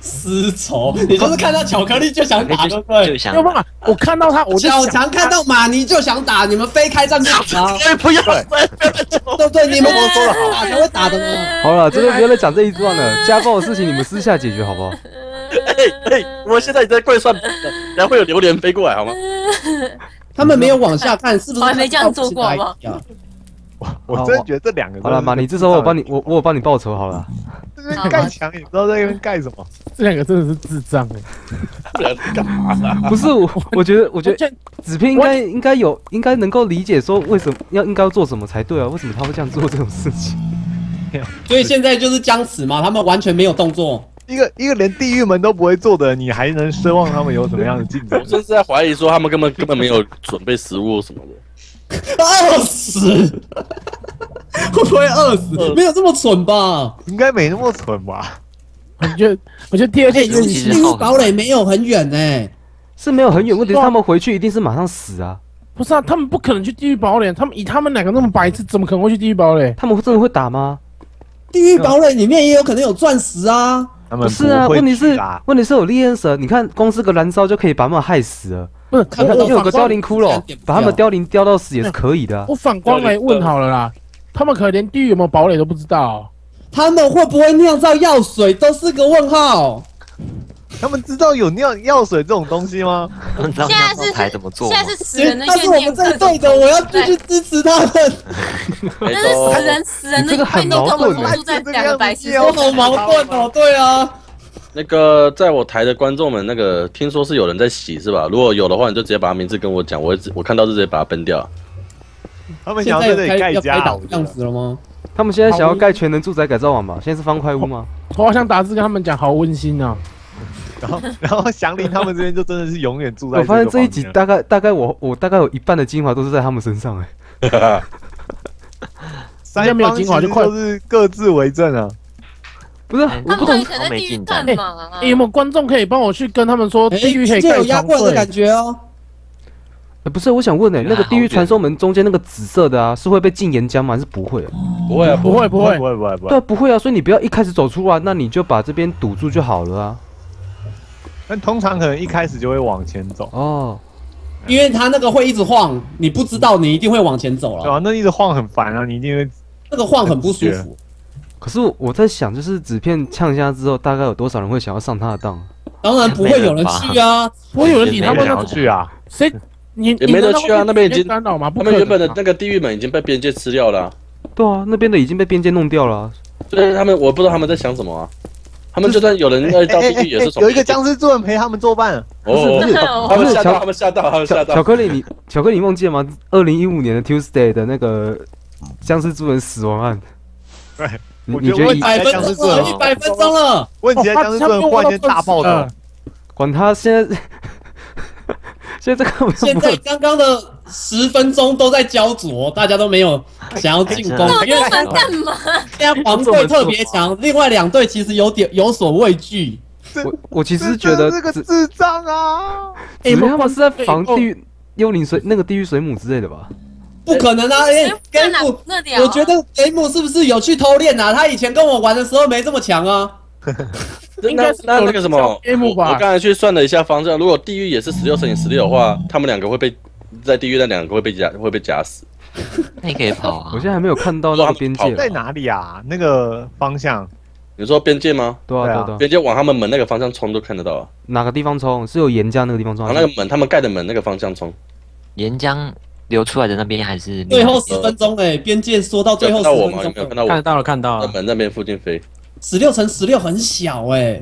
丝绸，你就是看到巧克力就想打，对不对？ 就想没有办法，我看到他，我就小想强看到马尼就想打，你们非开战不打吗？ 不要， 对不对？你们说的好打才会打的呢。 好了，这边不要再讲这一段了，家暴的事情你们私下解决好不好？ 哎哎，我现在已经在跪算，然后会有榴莲飞过来好吗？ 他们没有往下看，是不是？ 我还没这样做过好不好？ 我真的觉得这两个好了，马尼，这时候我帮你，我我有帮你报仇好了。 这边盖墙，你知道在那边盖什么？ 这两个真的是智障哎！ 干嘛啦？ 不是我，我觉得我觉得纸片应该应该有应该能够理解说为什么要应该要做什么才对啊？为什么他会这样做这种事情？ 所以现在就是僵持嘛，他们完全没有动作。 一个一个连地狱门都不会做的，你还能奢望他们有什么样的进展我？甚至在怀疑说他们根本根本没有准备食物什么的。 饿死！会不会饿死？没有这么蠢吧？ 应该没那么蠢吧？ 我觉得，我觉得第二件事情， 地狱堡垒没有很远呢， 是没有很远，问题是他们回去一定是马上死啊！ 不是啊，他们不可能去地狱堡垒，他们以他们两个那么白痴，怎么可能会去地狱堡垒？ 他们真的会打吗？ 地狱堡垒里面也有可能有钻石啊。 他们不是啊， 会问题是去啦问题是有烈焰蛇，你看光是个燃烧就可以把他们害死了。 不是， 看不到我有个凋反观零骷髅，把他们凋零凋到死也是可以的啊。 我反观来问好了啦，他们可能连地狱有没有堡垒都不知道。 他们会不会酿造药水都是个问号。 他们知道有尿药水这种东西吗？ 他们知道现在是台怎么做吗现？在是死人的但是我们这对的，我要继续支持他们。 但是死人死人的怨念跟我们投注在两个白痴我好矛盾哦，对啊。 那个在我台的观众们，那个听说是有人在洗是吧？如果有的话，你就直接把他名字跟我讲，我会我看到就直接把他崩掉。 他们想要在这里盖要家， 打我觉得这样子了吗？ 他们现在想要盖全能住宅改造网吧？现在是方块屋吗？ 我好想打字跟他们讲，好温馨啊！ 然后然后祥林他们这边就真的是永远住在。 我发现这一集个房间大概大概我我大概有一半的精华都是在他们身上哎。 三方其实就是各自为政啊。 不是， 他们可以在地狱干嘛？ 哎，有没有观众可以帮我去跟他们说，地狱可以就有盖床睡？ 压过的感觉哦。 哎，不是，我想问哎，那个地狱传送门中间那个紫色的啊，是会被禁岩浆吗？还是不会啊？ 不会啊， 不会不会不会不会不会。 对啊，不会啊，所以你不要一开始走出来，那你就把这边堵住就好了啊。 但通常可能一开始就会往前走哦， 因为他那个会一直晃，你不知道你一定会往前走了。 对啊，那一直晃很烦啊，你一定会那个晃很不舒服。 可是我在想，就是纸片呛下之后，大概有多少人会想要上他的当？ 当然不会有人去啊， 不会有人理他们想要去啊。 谁？你也没得去啊，那边已经干扰吗？ 他们原本的那个地狱门已经被边界吃掉了。 对啊，那边的已经被边界弄掉了。 对，他们我不知道他们在想什么啊。他们就算有人要到地狱，也是从有一个僵尸主人陪他们作伴。 哦，他们吓到，他们吓到，他们吓到。 巧克力，你巧克力，你忘记了吗？二零一五年的 Tuesday 的那个僵尸主人死亡案。 对， 你觉得一百分钟了，一百分钟了。 问题在僵尸主人忽然间大爆头， 管他现在。现在这个现在刚刚的十分钟都在焦灼，大家都没有想要进攻。 因为干嘛？ 现在黄队特别强，另外两队其实有点有所畏惧。 我我其实觉得这个智障啊！ 哎，他们是在防地狱幽灵水那个地狱水母之类的吧？ 不可能啊！哎，雷姆，我觉得雷姆是不是有去偷练啊？他以前跟我玩的时候没这么强啊。 应该是那那个什么，我 M 吧？ 我刚才去算了一下方向，如果地狱也是十六乘以十六的话，他们两个会被在地狱那两个会被夹会被夹死。 那你可以跑啊！ 我现在还没有看到那个边界在哪里啊？那个方向？ 你说边界吗？ 对啊对啊对啊， 边界往他们门那个方向冲都看得到啊。 哪个地方冲？是有岩浆那个地方冲？ 往那个门他们盖的门那个方向冲。 岩浆流出来的那边还是最后十分钟哎，边界说到最后十分钟， 有没有看到我？ 看到了看到了， 在门那边附近飞。 十六乘十六很小哎、欸，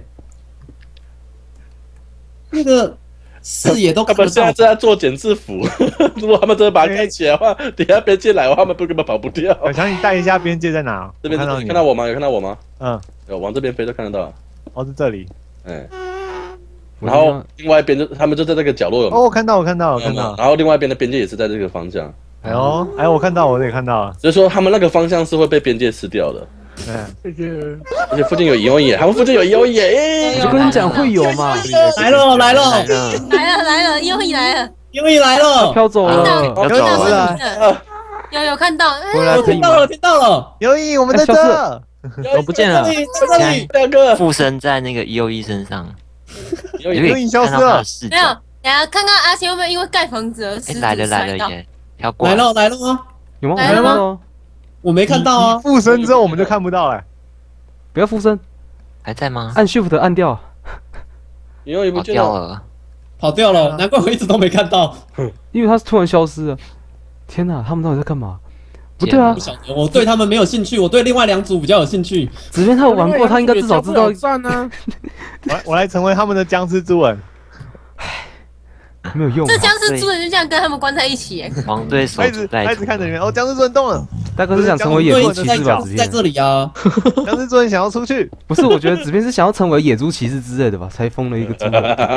那个视野都看不到。 他们现在正在做减字符，如果他们真的把它盖起来的话，等下边界来的话，他们根本跑不掉。 小强，你带一下边界在哪？ 这边看到你看到我吗？有看到我吗？ 嗯， 有往这边飞都看得到。 哦，是这里。 哎，然后另外一边就他们就在那个角落有。 哦，我看到，我看到，我看到。 然后另外一边的边界也是在这个方向。 哎呦，哎，我看到，我也看到了。 所以说他们那个方向是会被边界吃掉的。 嗯， 谢谢。 而且附近有蚁王野，他们附近有蚁王野， 我跟你讲会有嘛？ 来了来了来了来了，优异来了， 优异来了， 飘走了， 要走了。 有有看到， 我听到了听到了， 优异我们在这， 我不见了， 在这里，大哥， 附身在那个一六一身上， 有你可以看到他的视没有， 角。 等下看看阿贤会不会因为盖房子而哎， 失来了足摔到。 来了耶，跳过来了来了吗？ 有吗？ 来了吗吗？ 我没看到啊。 附身之后我们就看不到了。 不要附身， 还在吗？ 按 Shift 按掉。 跑因为不见掉了。 跑掉了，难怪我一直都没看到。 因为他是突然消失了。天哪，他们到底在干嘛？不对啊不，晓得，我对他们没有兴趣，我对另外两组比较有兴趣。 子边他有玩过，他应该至少知道。 赞啊！ 我我来成为他们的僵尸猪人。 没有用、啊。 这僵尸猪人就这样跟他们关在一起耶。 黄队手他一直他一直看着你们，哦，僵尸猪人动了。 大哥是想成为野猪骑士吧？子边在这里啊， 僵尸猪人想要出去。 不是，我觉得子边是想要成为野猪骑士之类的吧，才封了一个猪。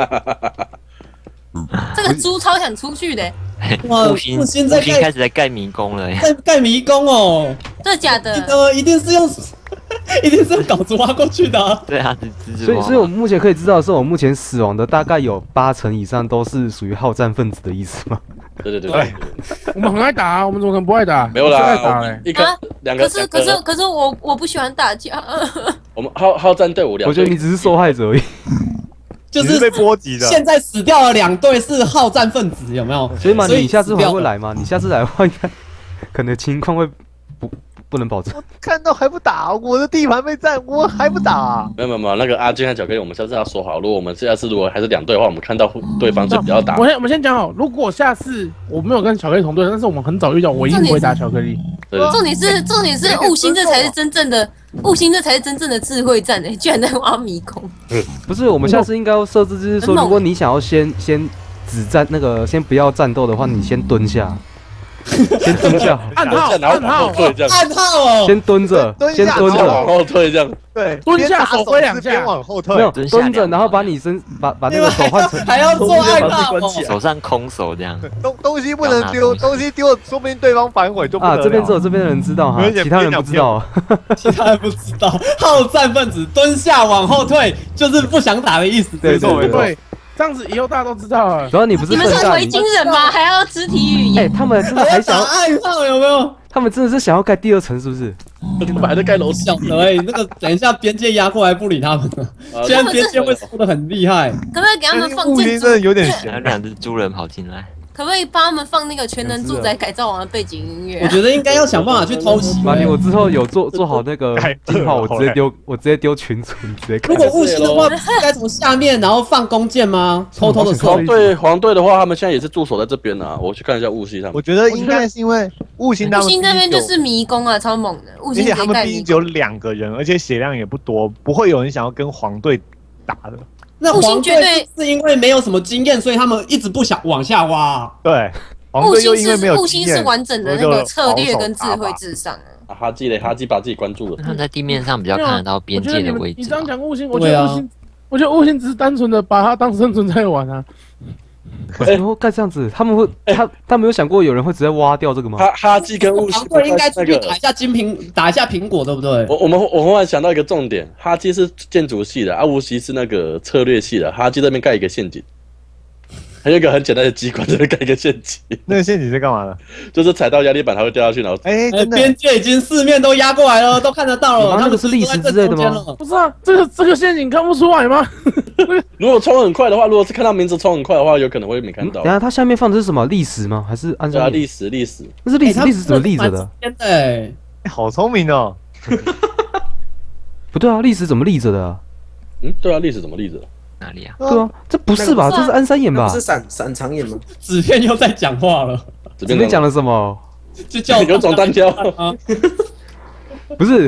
这个猪超想出去的， 哇， 复兴复兴在复兴盖开始在盖迷宫了耶。 在盖迷宫哦， 真的假的？ 呃，一定是用，一定是用稿子挖过去的啊。 对啊，蜘蛛所以，所以我们目前可以知道的是，我目前死亡的大概有八成以上都是属于好战分子的意思吗？ 对对对对， 我们很爱打啊，我们怎么可能不爱打？ 没有最爱打啦嘞， 一个啊两个， 可是可是可是我我不喜欢打架。 我们好好战队伍两， 我觉得你只是受害者而已。 就是被波及的。 现在死掉了两队是好战分子，有没有？ 所以嘛， 所以你下次死掉了还会来吗？你下次来的话，应该可能情况会不不能保证。 看到还不打，我的地盘被占，我还不打。 没有没有没有，那个阿金和巧克力，我们下次要说好，如果我们下次如果还是两队的话，我们看到对方就不要打我。先我们先讲好，如果下次我没有跟巧克力同队，但是我们很早遇到，我一定不会打巧克力。 对重点是重点是悟星，这才是真正的悟星，这才是真正的智慧战诶！居然在挖迷宫。 不是，我们下次应该要设置，就是说， 很猛如果你想要先先只战那个，先不要战斗的话，你先蹲下，先蹲下， 暗号然后暗号往后退这样， 暗号哦， 先蹲着， 蹲下先蹲然后往着， 后退这样。 对， 蹲下边打手挥两下边往后退。 没有蹲下蹲着， 两然后把你身把把那个手换成， 还要做暗号哦。 手上空手这样。 东东西不能丢，东西丢了，说不定对方反悔就不得啊， 了。 这边只有这边的人知道哈有，点其他人不知道啊。 其他人不知道，好战分子蹲下往后退，就是不想打的意思。 对对没错对，这样子以后大家都知道了。 主要你不是你们笨蛋，你是维京人吗？还要肢体语哎， 言？ 他们真的还要打还想要， 暗号有没有？ 他们真的是想要盖第二层，是不是？ 他们还在盖楼晓得哎，那个等一下边界压过来不理他们了， 啊现在边界会输的很厉害。 可不可以给他们放雾建筑？ 星真的有点还有闲。 两只猪人跑进来， 可不可以帮他们放那个全能住宅改造王的背景音乐我？觉得应该要想办法去偷袭。 马尼，我之后有做做好那个盖金号，我好嘞直接丢，我直接丢群组，你直接看如。果雾星的话，不是应该从下面然后放弓箭吗？偷偷的射黄。队黄队的话，他们现在也是驻守在这边啊。我去看一下雾系他们我。觉得应该是因为雾星他们悟星这边毕竟有就是迷宫啊，超猛的。悟而且他星直接盖们毕竟只有迷宫。 两个人，而且血量也不多，不会有人想要跟黄队打的。 那雾星黄绝对队是因为没有什么经验，所以他们一直不想往下挖。 对，黄悟队又星因为没有是悟星是经验， 完整的那个策略跟智慧至上啊。 啊，哈基嘞，哈基把自己关注了。 他们在地面上比较看得到边我觉得你们界的位置你这样吧。 讲悟性，我觉对啊得悟性，我觉得悟性只是单纯的把它当生存在玩啊。 然后盖这样子，他们会他他没有想过有人会直接挖掉这个吗？ 哈哈基跟雾系黄队应该出那个去打一下金苹，打一下苹果，对不对？ 我我们我忽然想到一个重点，哈基是建筑系的，阿乌西是那个策略系的，哈基这边盖一个陷阱，还有一个很简单的机关，这边盖一个陷阱， 那个陷阱是干嘛的？ 就是踩到压力板它会掉下去，然后哎， 呃真的边界已经四面都压过来了，都看得到了。 你妈他们那个是历史之类的吗都在正中间了不是啊，这个这个陷阱看不出来吗？ 如果冲很快的话，如果是看到名字冲很快的话，有可能会没看到嗯等。下它下面放的是什么？历史吗？还是安对啊， 山？ 历史历史， 那是历史， 哎历史怎么立着的？？ 他们真的哎哎好聪明哦！ 不对啊，历史怎么立着的啊？ 嗯，对啊，历史怎么立着？ 哪里啊？ 对啊，这不是吧？ 那个这是安山眼吧那不？是闪闪长眼吗？ 纸片又在讲话了， 这边这边讲了什么？ 就叫有种单挑， 啊！ 不是，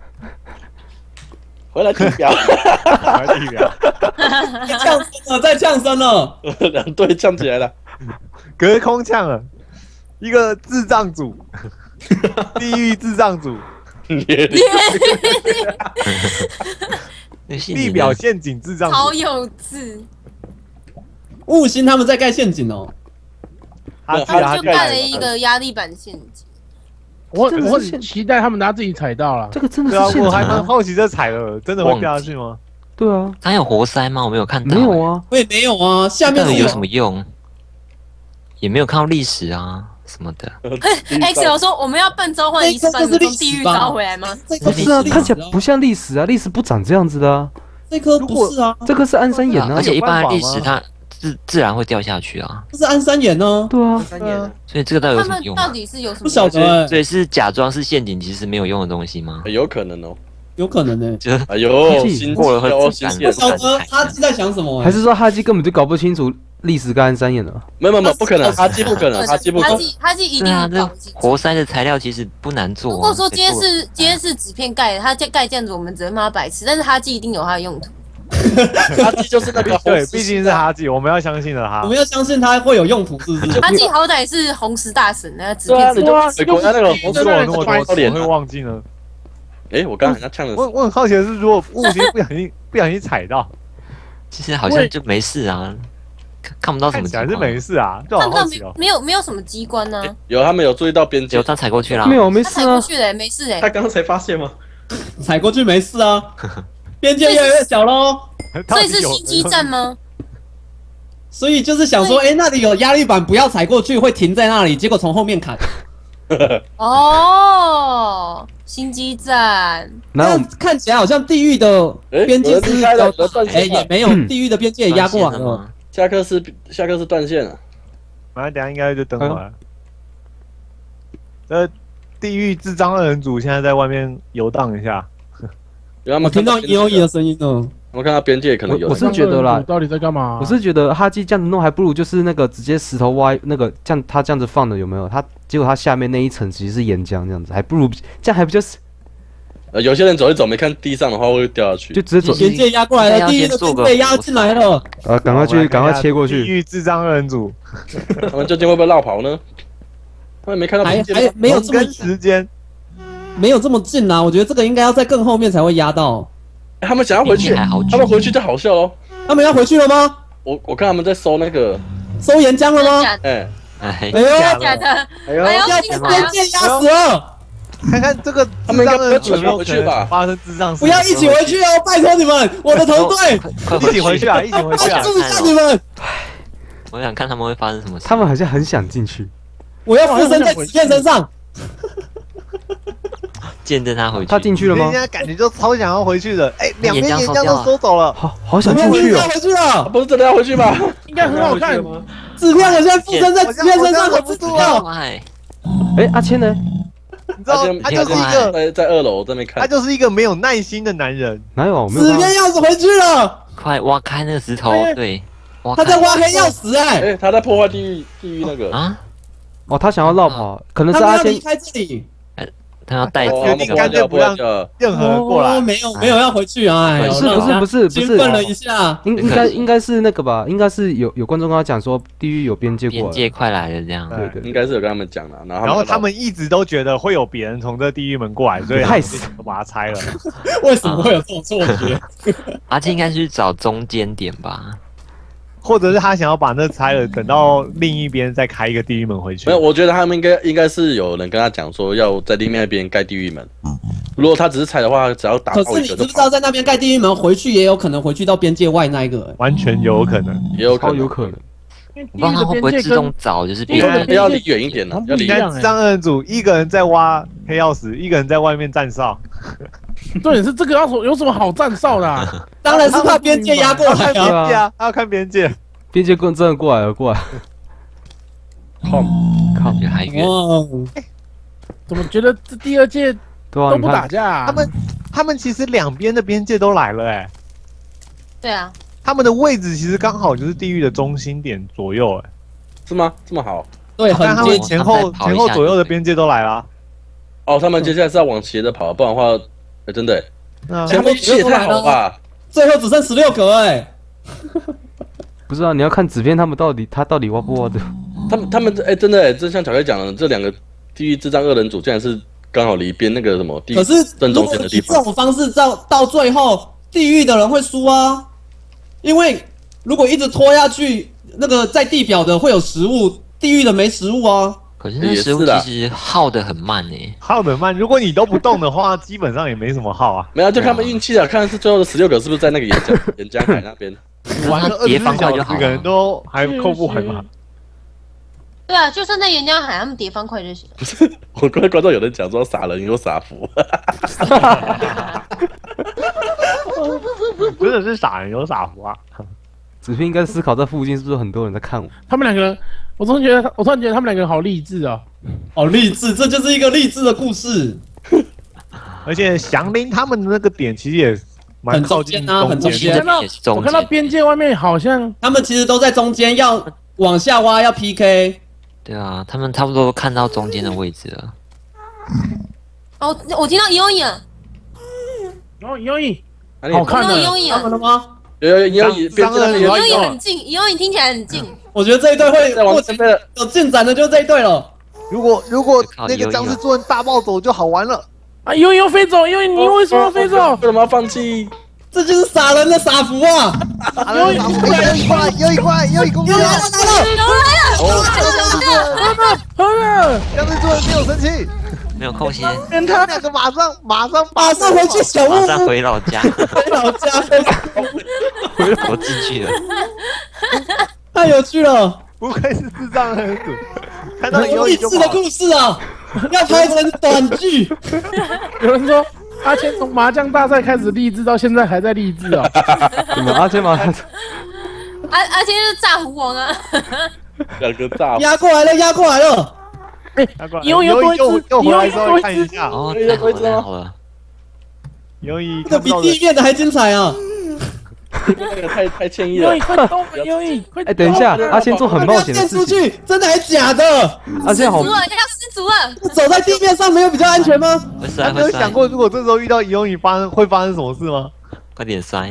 回来地表， 来地表， 再呛声了，再呛声了。 两队呛起来了。 隔空呛了，一个智障组，地狱智障组，地那陷阱呢表陷阱智障超组， 幼稚， 悟星他们在盖陷阱哦， 他他就他盖了一个压力板陷阱。 我这个是陷我很期待他们拿自己踩到了。 这个真的对啊是，陷阱我还蛮啊！ 好奇这踩了真的会掉下去吗？ 对啊， 它有活塞吗？我没有看到。 没有啊， 我也没有啊，下面是到底有什么用？也没有看到历史啊， 什么的。 X 有说我们要办召唤仪式，把你们从地狱招回来吗？ 不是啊，看起来不像历史啊，历史不长这样子的啊。 这颗不是啊， 这颗是安山岩啊， 而且一般的历史它自自然会掉下去啊。 这是安山岩呢。 对啊， 三眼， 所以这个到底有什么用？ 他们到底是有什么？ 不晓得哎， 所以是假装是陷阱，其实没有用的东西吗？ 有可能哦。 有可能呢。 就是哎呦， 自己新过了会哦， 自感新线不晓得哈基在想什么哎。 还是说哈基根本就搞不清楚历史跟安山岩了？ 没有没有没有，不可能，哈基不可能，哈基不可能。 他记他记一定对啊，这搞不清楚。 活塞的材料其实不难做啊。 如果说今天可以是今天是纸片盖的，他盖这样子，我们只能骂他白痴。但是哈基一定有他的用途。 哈基就是那个对，毕竟是哈基，我们要相信了他我。们要相信他会有用途，是不是？ 哈基好歹是红石大神，那纸对啊， 片你就美国那个红做色了那么多， 超脸怎么会忘记呢？ 哎，我刚刚好像呛了我我很好奇的是，如果木星不小心不小心踩到， 其实好像就没事啊，看看不到什么情况。 看起来是没事啊，就好看到没好奇哦。 没有没有什么机关呢？ 有他们有注意到边界结果，他踩过去啦。 没有，没他事啊。 踩过去了，没事哎他。刚刚才发现吗？ 踩过去没事啊，边界越来越小喽。 所以是心机战吗？ 所以就是想说，哎，那里有压力板，不要踩过去，会停在那里，结果从后面砍。 哦，心机战。 然后那看起来好像地狱的哎， 边界是我的离开了，我的断哎线了也。没有，地狱的边界也压过来了。 断线吗？ 下课是下课是断线了。 反正等一下应该就登回来。呃，地狱智障二人组现在在外面游荡一下。 有他我们看边界听到E O E 的声音呢。 我看到边界可能有我。是觉得啦到底在干嘛？ 我是觉得哈基这样子弄，还不如就是那个直接石头挖那个，这样他这样子放的有没有？他结果他下面那一层其实是岩浆，这样子还不如这样还不就是呃，有些人走一走没看地上的话会掉下去。 就直接走边界压过来了，地狱的边界压进来了。 啊，赶快去赶快切过地去。 狱智障二人组， 他们究竟会不会绕跑呢？他们没看到还边界吗还没有这么跟时间， 没有这么近啊！我觉得这个应该要在更后面才会压到。 哎他们想要回去边界还好， 他们回去就好笑喽。 他们要回去了吗？ 我我看他们在收那个， 收岩浆了吗？ 假的？ 哎， 哎， 哎呦， 假的？ 哎呦， 哎呦， 要幸好边界压死了！ 看看这个他们应该不会智障二人组有没有回去吧可能发生智障事？ 不要一起回去哦，拜托你们，我的团队， 快一起回去啊！一起回去啊！ 帮助一下你们！ 我想看他们会发生什么事。 他们好像很想进去， 我要附身在纸片身上。 见证他回去。 他进去了吗人？家感觉就超想要回去的。哎，两边岩浆岩浆都收掉了收走了， 好好想我们进去哦要。回去了， 不是真的要回去吧？ 应该很好看。 纸片我现在附身在纸片身上，我不住了。 快！ 哎，阿谦呢？ 你知道他就是一个， 在在二楼这边看， 他就是一个没有耐心的男人。 哪有啊？我没有纸看到。 片钥匙回去了， 快挖开那个石头！ 哎对，挖开他在挖黑钥匙哎， 哎，他在破坏地狱地狱那个， 啊！ 哦，他想要绕跑，可能他是阿谦。 们要离开这里。 他要带哦决定他们破坏掉破坏掉。 任何人过哦来， 没有没有要回去啊！哎呦， 不是不是不是不是兴奋了一下。 应应该应该是那个吧？应该是有有观众跟他讲说，地狱有边界过来。 边界快来了这样。 对对对， 应该是有跟他们讲了，然后然后他们一直都觉得会有别人从这地狱门过来，所以害死都把它拆了。 为什么会有这种错觉？ 阿庆应该是去找中间点吧？ 或者是他想要把那拆了，等到另一边再开一个地狱门回去。 没有，我觉得他们应该应该是有人跟他讲说要在另外一边盖地狱门。如果他只是拆的话，只要打可是你知不知道，在那边盖地狱门回去，也有可能回去到边界外那一个？ 完全有可能， 也有可能， 超有可能。 我不知道他会不会自动找，就是地狱的边界别人要离远一点呢，要离远。 不一样你看三二人组，一个人在挖黑曜石，一个人在外面站哨。 重点是这个要说有什么好站哨的啊？ 当然是怕边界压过要看来啊！ 边界啊，他要看边界。 边界棍真的过来了，过来。靠靠， 感觉还远。 哇， 怎么觉得这第二届对啊， 都不你看打架啊？ 他们他们其实两边的边界都来了，哎， 对啊， 他们的位置其实刚好就是地狱的中心点左右，哎， 是吗？这么好？ 对， 但他很接近。 们前后前后左右的边界都来了。 哦，他们接下来是要往斜的跑，不然的话，哎，真的， 那前面运气也太好了吧？ 最后只剩十六格哎， 不是啊，你要看纸片他们到底他到底挖不挖的。 他们他们哎，真的哎，就像巧克力讲的，这两个地狱智障二人组竟然是刚好离边那个什么地狱可是正中如果以这间的地方。 种方式到到最后，地狱的人会输啊，因为如果一直拖下去，那个在地表的会有食物，地狱的没食物啊。 可是那食物其实耗得很慢诶， 耗得慢。如果你都不动的话，基本上也没什么耗啊。 没有，就看他们运气啊，看是最后的十六个是不是在那个岩浆岩浆海那边。 玩了二十四小时，可能都还扣不完嘛。 对啊，就算在岩浆海，他们叠方块就行了。 不是，我刚才观众有人讲说傻人有傻福， 真的是傻人有傻福啊！ 子平应该思考这附近是不是很多人在看我？ 他们两个人，我突然觉得，我突然觉得他们两个人好励志啊！ 好励志，这就是一个励志的故事。 而且祥林他们的那个点其实也蛮靠近啊，很中间。 我看到我看到边界外面好像他们其实都在中间，要往下挖，要 P K。 对啊，他们差不多看到中间的位置了。 哦，我听到优影啊， 然后优影， 好看的，优影他们了吗？ 有有有有，边这边优影很近，优影听起来很近。 我觉得这一队会往前面有进展的，就是这一队了。 如果如果那个僵尸主人大暴走就好玩了。 啊，优影飞走，优影你为什么要飞走？ 为什么要放弃？ 这就是傻人的傻福啊！ 优影过来，优影过来，优影过来，优影过来， 来了来了！ 哦，好了， 僵尸主人没有生气， 没有扣血， 跟他两个马上马上马上回去小屋， 马上回老家， 回老家， 我进去了， 太有趣了！ 不愧是智障人组，看到优励影就志的故事啊，要拍成短剧。 有人说阿谦从麻将大赛开始励志，到现在还在励志啊！ 怎么阿谦麻将？ 阿阿谦是炸胡王啊！ 两个炸压过来了，压过来了！ 哎，优影多一只， 又回来之后优影多看一下， 哦，太好了，太好了， 优影这个比第一面的还精彩啊！ 那个太太歉意了。 优影快动，优影快！ 哎，等一下，阿谦做很冒险的事情。 出去，真的还假的？ 阿谦好失足了，要失足了！ 走在地面上没有比较安全吗？ 会摔， 他没有会摔想，过，如果这时候遇到优影，发生会发生什么事吗？ 快点摔！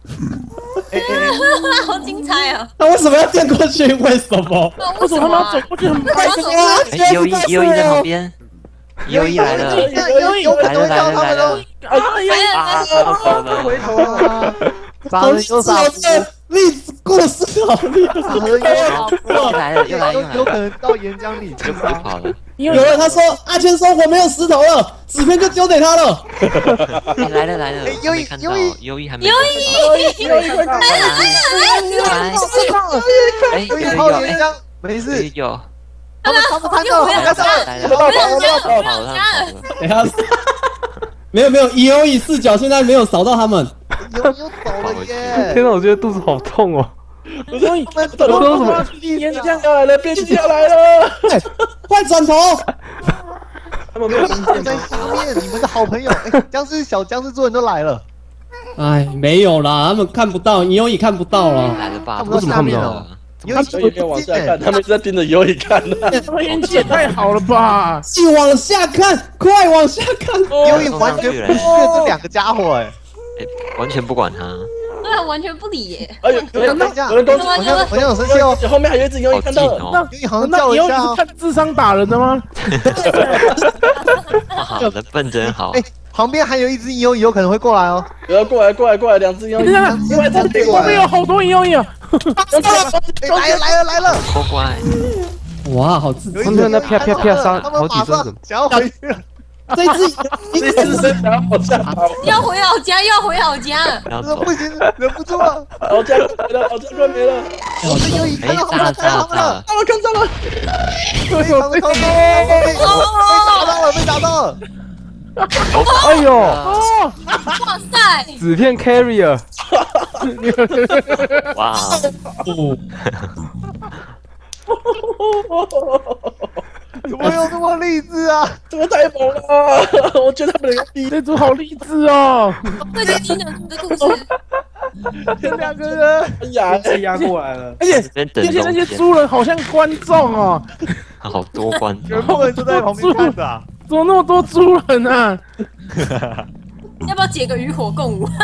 好精彩啊！ 他为什么要垫过去？为什么？ 为什么他们要走过去很快？ 为什么啊？ 哎，优一优一在旁边，优一来了， 优影有可能会叫他们哦。 哎呀， 啊，他走了， 回头啊！傻人有傻福， 励志故事好励志， 傻人有傻福， 又来了，又来了， 有又来了， 有可能到岩浆里就飞跑了。 有人他说阿谦生活没有石头了，纸片就丢给他了。 哎，来了来了， 优一没看到，优一还没优一， 影，来了来了来了！ 哎， 优影有有哎， 泡岩浆，没事， 有， 他们他们看到了，看到了， 来了，跑了跑了跑了， 等一下，没有没有，E O E 视角现在没有扫到他们。 优影又走了耶！ 天哪，我觉得肚子好痛哦。 优影， 我我说什么？岩浆要来了，边界要来了！ 快转头！ 他们没有听见在吗？ 下面，你们的好朋友，哎，僵尸小僵尸主人都来了， 哎，没有啦，他们看不到，E O E 看不到了。 来了吧？ 他们都下面了。 怎优影所以没有往下看，他们是在盯着优一看的。 他们运气也太好了吧！ 继往下看，快往下看！ 优影完全不屑这两个家伙，哎， 哎，完全不管他， 对啊，完全不理耶。 哎呦，有人等一下， 有人攻击， 好像好像有生气哦， 后面还有一只优一好看到了。 近哦， 优影好像那以后你是叫了一下哦， 看智商打人的吗？ 好的笨真好哎，，旁边还有一只优影有可能会过来哦， 有人过来过来过来，两只优一你。看看， 另外这边后面有好多优影啊！ 哎来了来了来了， 乖乖， 哇，好刺激！ 他们在啪啪啪杀他们好几马上针， 想要回去了， 这一只一这只是想要往下跑， 要回老家，要回老家。 要走这不，行，忍不住了， 老家快没了，老家快没了。 我是优影哎看到他炸们，看到他们了了炸了炸了，， 他们看到了， 被他们偷偷被打到了，被打到了， 哎呦， 哦， 哇塞！ 纸片 carrier， 哇， 怎么有这么励志啊？ 这个太猛了！我觉得他们两个第一， 这组好励志哦！ 这是你的故事。 这两个人， 哎呀， 被压过来了。 而且这边等而且那些中间， 猪人好像观众哦， 好多观众全，部人都在旁边看着啊。 怎么那么多猪人啊？ 要不要解个渔火共舞？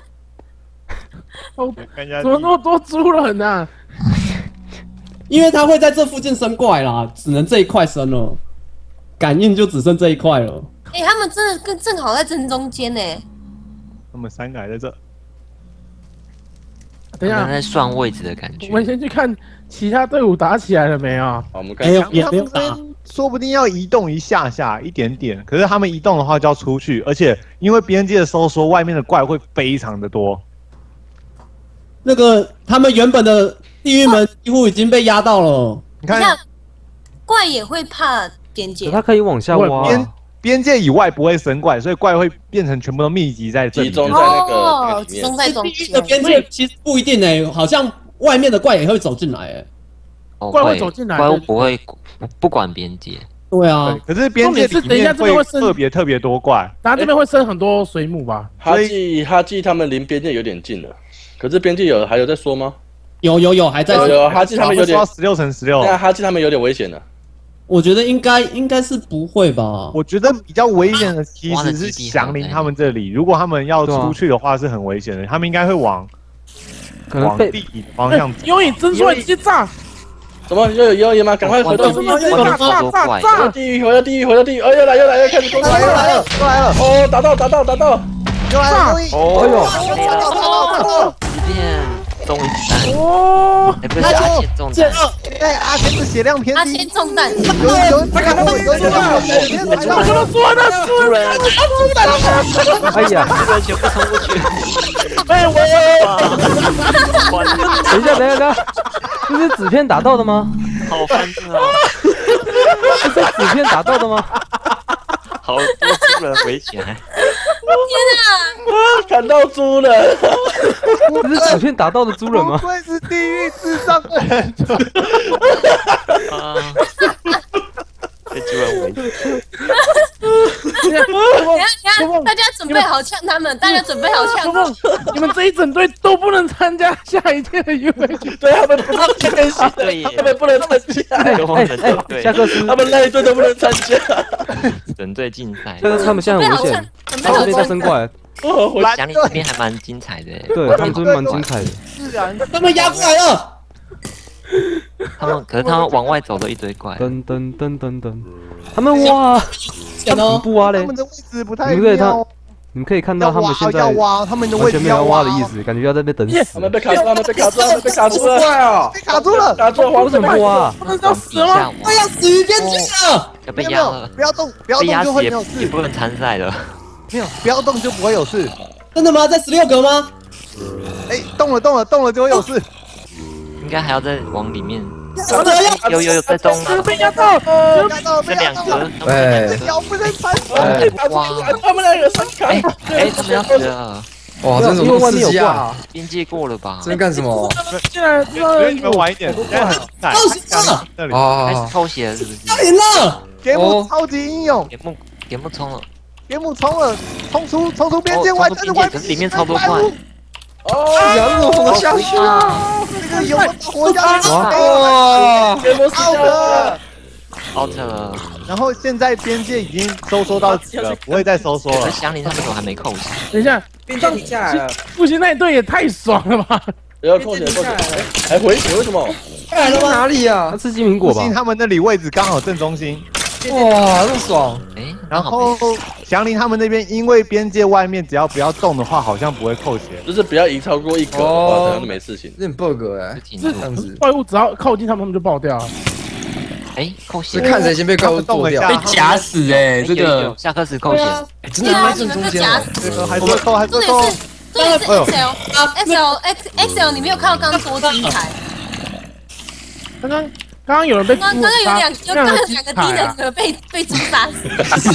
哦看一下怎么那么多猪人啊？ 因为他会在这附近生怪啦，只能这一块生了，感应就只剩这一块了。 哎，他们真的跟正好在正中间呢。 他们三个还在这， 等一下， 他们在算位置的感觉我。们先去看其他队伍打起来了没有？ 好，我们看没有， 他也没有打。 们这边说不定要移动一下下一点点，可是他们移动的话就要出去，而且因为边界的收缩，外面的怪会非常的多。 那个他们原本的地狱门几乎已经被压到了。 你看你看， 怪也会怕边界， 它可以往下挖。 边边界以外不会生怪，所以怪会变成全部都密集在这里， 集中在那个集中在中间。 的边界其实不一定诶，好像外面的怪也会走进来诶。 怪会走进来， 怪物不会不管边界。 对啊， 可是边界里面会特别特别多怪， 然后这边会生很多水母吧？ 哈记哈记他们离边界有点近了，可是边界有还有在说吗？ 有有有还在有有哈记他们有点十六乘十六， 对啊，哈记他们有点危险了。 我觉得应该应该是不会吧？ 我觉得比较危险的其实是祥林他们这里，如果他们要出去的话是很危险的，他们应该会往可能被地理方向走。 因为你真出来直接炸。 什么又有妖言吗？赶快回到地狱！ 炸炸炸炸！ 地狱，回到地狱，回到地狱！哎，又来又来又开始攻击！ 又来了又来了！ 哦，打到打到打到！ 又来了！ 哦呦！ 十片中一弹， 哦， 哎，不是阿仙中弹， 哎，阿仙的血量偏低， 阿仙中弹， 有有有看到有有有有， 我看到猪人了，猪人，猪人！ 哎呀， 这个全部冲过去！ 哎我， 等一下等一下等一下，这是纸片打到的吗？ 好翻车啊！ 这是纸片打到的吗？ 好多猪人围起来！ 天啊！看到猪人！ 这是纸片打到的猪人吗？ 不愧是地狱智障的人！ 啊！被猪人围住！ 等下等下，大家准备好呛他们，大家准备好呛他们。 你们这一整队都不能参加下一届的 U H， 对他们不是这边行的，他们不能参加。 哎哎，下课时他们那一队都不能参加。 整队竞赛， 但是他们现在很危险，他们这边在生怪。 祥林这边还蛮精彩的， 对他们这边蛮精彩的。 自然， 他们压过来了。 他们可是他们往外走的一堆怪， 噔噔噔噔噔，他们挖，他们不挖嘞， 他们的位置不太你们可以看， 妙。 你们可以看到他们现在要挖，他们的位完全没有置要挖的意思，感觉要在那边等死。 他们被卡住，他们被卡住，他们被卡住了， 被卡住了， 卡住了， 为什么不挖？ 他们要死了吗？ 快要死于边界了， 要被没有没有压了， 不要动，不要被压动就死也也会没有事， 不能参赛了。 没有不要动就不会有事。 真的吗？在十六格吗？ 哎，动了动了动了就会有事。 应该还要再往里面， 有的有有有在动了， 被压到， 压到这两格， 哎， 脚不能踩死。 哇， 他们两个生卡， 哎哎，他们要死了， 哇，这种刺激啊！ 边界过了吧？ 这边干什么？ 进来， 觉得你们晚一点，现在很惨。 到血了， 那里开始啊， 抽血了是不是？ 要赢了， 节目超级英勇， 点木点木冲了， 节目冲了，冲出冲出边界外，但是外可是里面超多怪， 哦， 羊肉怎么下去啊？ 这个有活下去， 哇！ 给我死了。 out 了， 然后现在边界已经收缩到几了，不会再收缩了可是。祥林他们怎么还没扣血？ 等一下， 边界停下来了， 复兴那一队也太爽了吧！ 不要扣血，扣血！还回血？为什么？ 来了吗？ 哪里呀他？吃金苹果吧复兴？他们那里位置刚好正中心， 哇，那么爽！ 哎， 然后祥林他们那边因为边界外面只要不要动的话，好像不会扣血。 就是不要移超过一格的话，这样就没事情。 有点 bug 哎， 挺这这样子， 怪物只要靠近他们，他们就爆掉了。 哎，扣血是，看谁先被怪物做掉。 被夹死哎，这个下课时扣血， 真的蛮正中间的。 这个还是会扣，还是会扣。 重点是，重点是 X L X L X X L， 你没有看到刚刚多精彩？ 刚刚刚刚有人被刚刚刚有两，有刚刚有两个低能的被被猪杀死。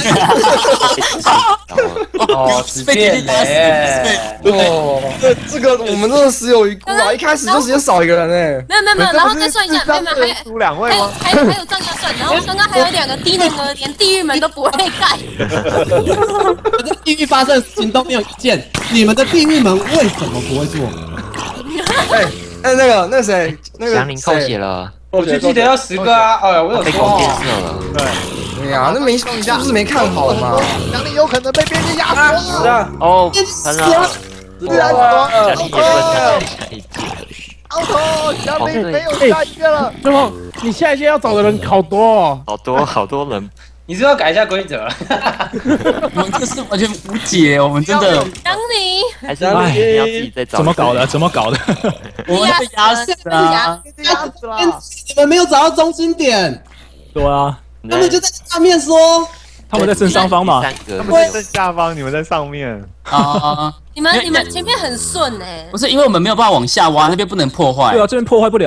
哦，纸片嘞， 哦，这这个我们真的死有余辜啊！一开始就直接少一个人哎。 没有没有没有，然后再算一下，没有没有，还输两位还有吗？ 还有还有这样要算，然后刚刚还有两个低能儿连地狱门都不会盖。 我在地狱发生的事情都没有意见，你们的地狱门为什么不会做？ 哎哎，那个那谁，那个祥林扣血了， 我就记得要十个啊！哎呀，我有被说哦， 光变色了， 哎呀，那没是不是没看好吗？ 祥林有可能被边界压死了， 是啊， 哦，喷了， 自然死祥林也不能参加下一届。 out，祥林没有下一个了。 最后，你下一届要找的人好多哦。 好多好多人， 你是不是要改一下规则？我们这是完全无解，我们真的， 祥林， 还是你要自己再找。 怎么搞的？怎么搞的？我们被压死啊！ 被压死了。 你们没有找到中心点， 对啊， 他们就在上面说， 他们在正上方嘛。 三个他，们在下方，你们在上面。 啊， 你们你们前面很顺哎， 不是因为我们没有办法往下挖，那边不能破坏对。啊，这边破坏不了啊。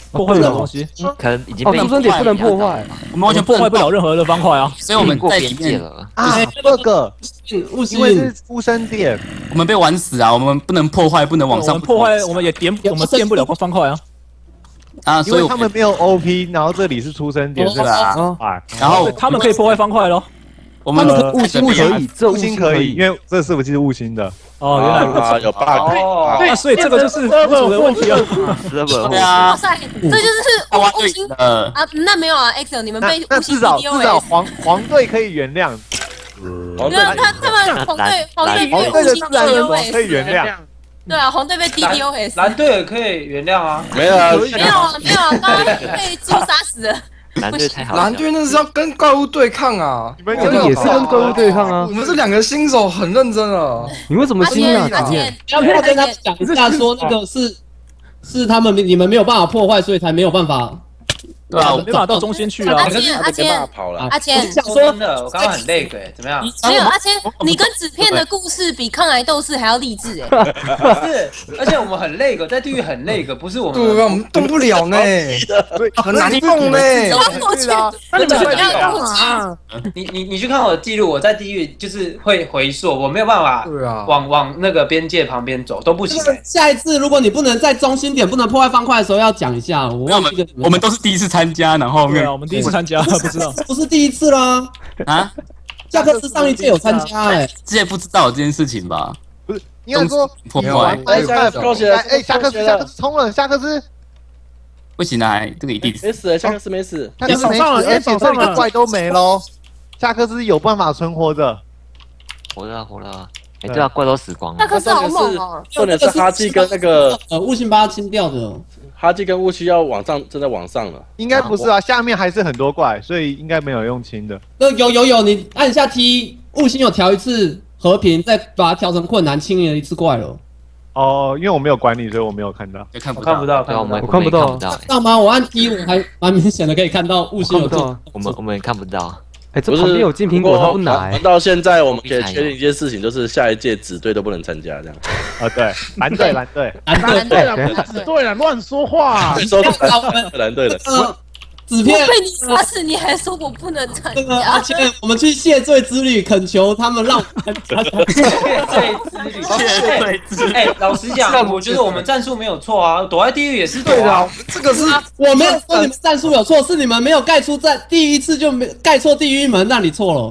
破坏不了东西， 可能已经哦， 被出生点不能破坏， 我们完全破坏不了任何的方块啊， 所以我们过在里面边界了。 啊，这个悟因为性是出生点， 我们被玩死啊！我们不能破坏，不能往上我们破坏，我们也点，我们垫不了方块啊。 啊， 因所以我为他们没有 O P， 然后这里是出生点， 对啊吧？啊， 然后他们可以破坏方块咯。 我们呃悟星可以，这悟星可以，因为这伺服器是悟星的。 哦，原来啊有 bug 哦，那所以这个就是辅助的问题啊。 对啊， 哇塞，这就是悟星呃， 啊，那没有啊 ，X， 你们那被悟星那至少 D 至 O 少 S， 黄黄队可以原谅， 黄队对啊，他他们黄队黄队黄队的被悟星自然 D 人 O 王可以 S， 原谅。 对啊，黄队被 D D O S， 蓝队可以原谅啊， 没有啊， 没有啊没有啊，刚刚被猪杀死了。 蓝队太好了， 蓝队那是要跟怪物对抗啊！ 你们这个也是跟怪物对抗啊我。们这两个新手很认真啊！ 你为什么心啊？ 阿子健健， 要不要跟他讲一下，说那个是是他们你们没有办法破坏，所以才没有办法。 对啊， 没办法到中间去啊阿。健阿没办健法跑了。 阿健， 说真的，我刚刚很累哎，怎么样？ 没有阿健，你跟纸片的故事比抗癌斗士还要励志哎。 不是，而且我们很累个，在地狱很累个，不是我们。 对啊，我们动不了呢，很难动呢。 要过去， 那你们不要干过去。 嘛？ 你你你去看我的记录，我在地狱就是会回溯，我没有办法对啊， 往往那个边界旁边走都不行欸。 下一次如果你不能在中心点不能破坏方块的时候，要讲一下。我那我们我们都是第一次参加，然后对啊，我们第一次参加，不知道。 不是第一次啦， 啊， 下课是上一届有参加哎， 之前不知道有这件事情吧？ 不是，应该说破没有啊坏哎哎哎，下课是下课是冲了，下课是不行啊，这个一定没死了，下个是没死。 下课是没死，而且这里的怪都没喽。下课是有办法存活的， 活了活了，哎，对啊，怪都死光了。 那可是好猛哦！ 重点是哈基跟那个呃悟性把它清掉的。 哈基跟雾气要往上，正在往上了。 应该不是啊，下面还是很多怪，所以应该没有用清的。 那有有有，你按下 T， 悟性有调一次和平，再把它调成困难，清了一次怪了。 哦，因为我没有管理，所以我没有看到。 就看不我看不到， 对啊，我们我看不到看不到， 知道吗？我按 T， 我还蛮明显的可以看到悟性有做。 我们我们也看不到。 哎，这不是旁边有金苹果，他不拿玩哎。 到现在，我们可以确定一件事情，就是下一届子队都不能参加，这样。 啊，对，蓝队，蓝队， 蓝队对了，不是对了，乱说话。 说蓝队的， 呃，纸我片被你杀死，你还说我不能参那个阿加？ 谦，我们去谢罪之旅，恳求他们让我们参加。 谢罪之旅。哎，老实讲，我觉得我们战术没有错啊，躲在地狱也是对躲啊。 的，这个是我没有说你们战术有错，是你们没有盖出在第一次就没盖错地狱门，那你错了。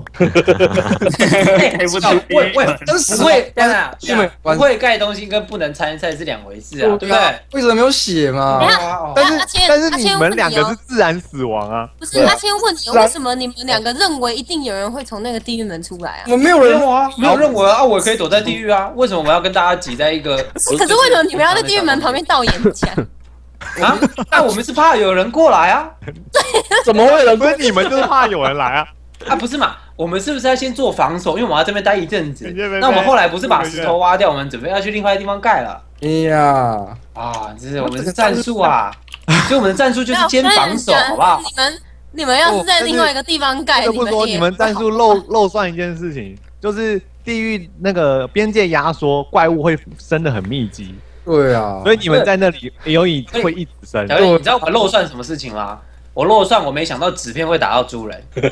喂喂， 跟死不会，等等， 因为不会盖东西跟不能参赛是两回事啊，对不对？ 为什么没有血嘛等一？下， 但是阿谦但是阿谦你们两个问你哦是自然死亡啊。 不是，阿谦问你，为什么你们两个认为一定有人会从那个地狱门出来啊？ 我们没有人没有啊，没有认为啊，我也可以躲在地狱啊，为什么我要跟大家挤在一个？ 可是为什么你们要在地狱门旁边倒眼枪？ 啊？那我们是怕有人过来啊， 怎么会有人不是你们就是怕有人来啊？ 啊不是嘛？我们是不是要先做防守？因为我们要这边待一阵子别别别。 那我们后来不是把石头挖掉，我们准备要去另外的地方盖了哎呀， 啊！这是我们是战术啊，所以我们的战术就是兼防守，好不好？ 你们你们要是在另外一个地方盖， 不得不说，你们战术漏漏算一件事情，就是地狱那个边界压缩，怪物会生的很密集， 对啊， 所以你们在那里有以会一直生。 小月，你知道我漏算什么事情吗？我漏算，我没想到纸片会打到猪人。 那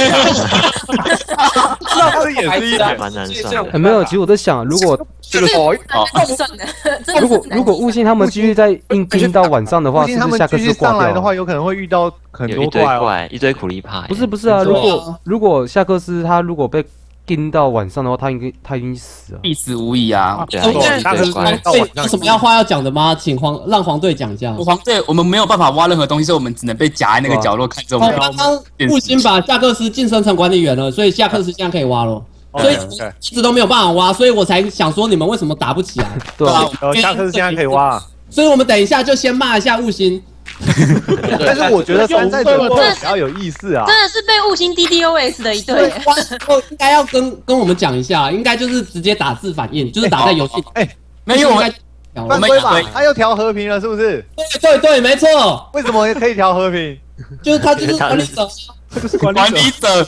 不也是一点蛮难算的。 哎，没有，其实我在想，如果这个哦， 算的，真的如果如果悟性他们继续再硬盯到晚上的话， 毕竟他们是不是下课继续是挂掉了？ 上来的话，有可能会遇到很有一堆多怪哦。 怪，一堆苦力派。 不是不是啊， 对啊如果如果夏克斯他如果被盯到晚上的话，他应该他已经死了。 必死无疑啊！ 对啊，一堆怪。 对，有什么要话要讲的吗？请黄让黄队讲一下。 黄队，我们没有办法挖任何东西，所以我们只能被夹在那个角落看着我们。 刚刚悟星把夏克斯晋升成管理员了，所以夏克斯现在可以挖了。所以一直都没有办法挖，所以我才想说你们为什么打不起来？ 对啊， 呃，下课是现在可以挖， 所以我们等一下就先骂一下悟星。 但是我觉得参赛者比较有意思啊。 真的是被悟星 D D O S 的一队。 我应该要跟跟我们讲一下，应该就是直接打字反应，就是打在游戏。 哎， 没有，我们犯规吧？他又调和平了，是不是？ 对对对，没错。 为什么可以调和平？ 就是他就是管理者， 这个是管管理理者。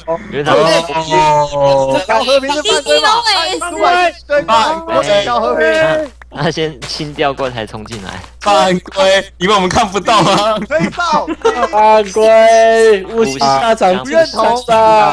哦，调和平是犯规吧？ D D O S 对吧？调和平。 他先清掉过才冲进来。 犯规，以为我们看不到吗？ 可以爆， 犯规，无锡下场不认同的。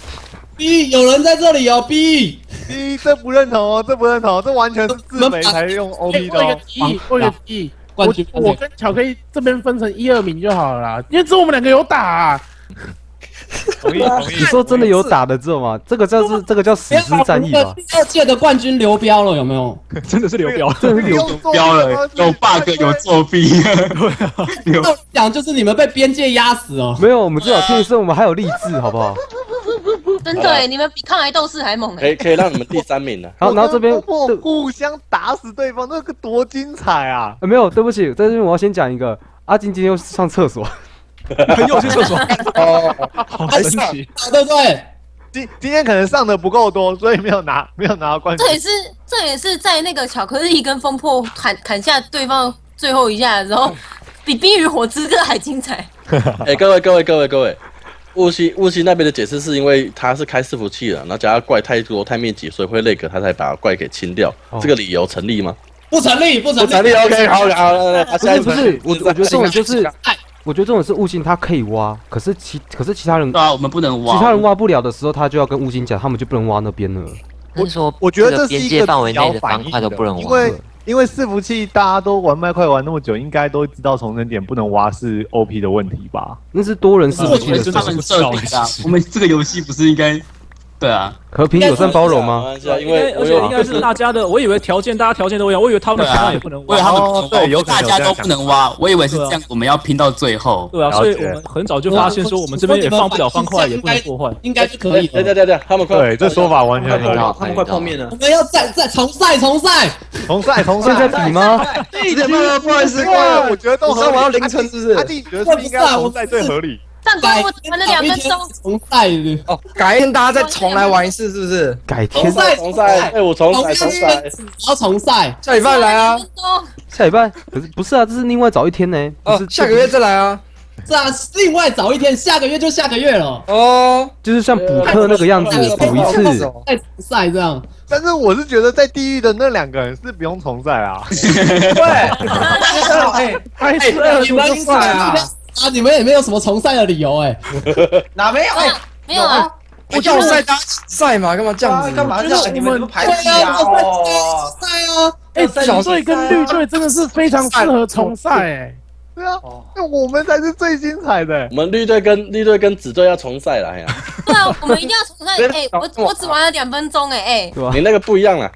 B 有人在这里哦 ，B。 B 这不认同哦，这不认同，这完全是自肥才用 O P 的哦。 提议，我有个提议，我冠军我跟巧克力这边分成一二名就好了啦，因为只有我们两个有打啊。 同意同意。 你说真的有打的知道吗？这个叫是这个叫史诗战役吧？ 第二届的冠军流标了，有没有？ 真的是流标， 真的是流标了，有 bug 有作弊。 对啊，讲就是你们被边界压死哦。 没有，我们至少听一声，我们还有励志，好不好？ 真的哎，你们比抗癌斗士还猛哎！ 可以可以让你们第三名了。 然后然后这边互相打死对方，那个多精彩啊！ 没有，对不起，在这边我要先讲一个，阿金今天又上厕所。 又去厕所哦， 好神奇， 对不对？ 今今天可能上的不够多，所以没有拿没有拿到冠军。 这也是这也是在那个巧克力跟风破砍砍下对方最后一下的时候，比《冰与火之歌》还精彩。 哎，各位各位各位各位，雾西雾西那边的解释是因为他是开伺服器了，然后加上怪太多太密集，所以会那个他才把怪给清掉。这个理由成立吗？ 不成立，不成立。 不成立 OK， 好好， 不是不是，我我觉得这种就是。我觉得这种是悟性，他可以挖，可是其可是其他人对啊，我们不能挖， 其他人挖不了的时候，他就要跟悟性讲，他们就不能挖那边了。 我说， 我觉得这是边一个界范围内的反方块都不能挖， 因为因为伺服器大家都玩麦块玩那么久，应该都知道重生点不能挖是 O P 的问题吧？ 那是多人伺服器的是他们设定的，我们这个游戏不是应该？对啊， 和平友善包容吗？ 因为而且应该是大家的，我以为条件大家条件都一样，我以为他们其他也不能挖， 我以为他们对，有大家都不能挖，我以为是这样，我们要拼到最后。 对啊，所以我们很早就发现说，我们这边也放不了方块，也不能破坏， 应该是可以的。 对对对对，他们快， 对，这说法完全很好， 他们快泡面了。 我们要再再重赛重赛重赛重赛， 现在比吗？ 几点半了？不好意思， 我觉得都合理。 我要凌晨是不是？ 阿弟觉得是应该重赛最合理。 上官我玩了两分钟， 重赛的哦，改天大家再重来玩一次，是不是？ 改天重赛重赛，队伍重赛重赛， 然后重赛， 下礼拜来啊！ 下礼拜可是不是啊？这是另外找一天呢。 哦，下个月再来啊！ 是啊，另外找一天，下个月就下个月了。 哦， 就是像补课那个样子，补一次再重赛这样。 但是我是觉得在地狱的那两个人是不用重赛啊。 对，哎哎，你们赛啊！啊！你们也没有什么重赛的理由哎， 哪没有？哎， 没有啊！ 我要赛打赛嘛，干嘛这样子？ 干嘛这样？你们都排挤啊！ 哦，赛啊！ 哎，小队跟绿队真的是非常适合重赛哎。 对啊，那我们才是最精彩的。 我们绿队跟绿队跟紫队要重赛了呀！ 对啊，我们一定要重赛！哎，我我只玩了两分钟哎哎， 你那个不一样了。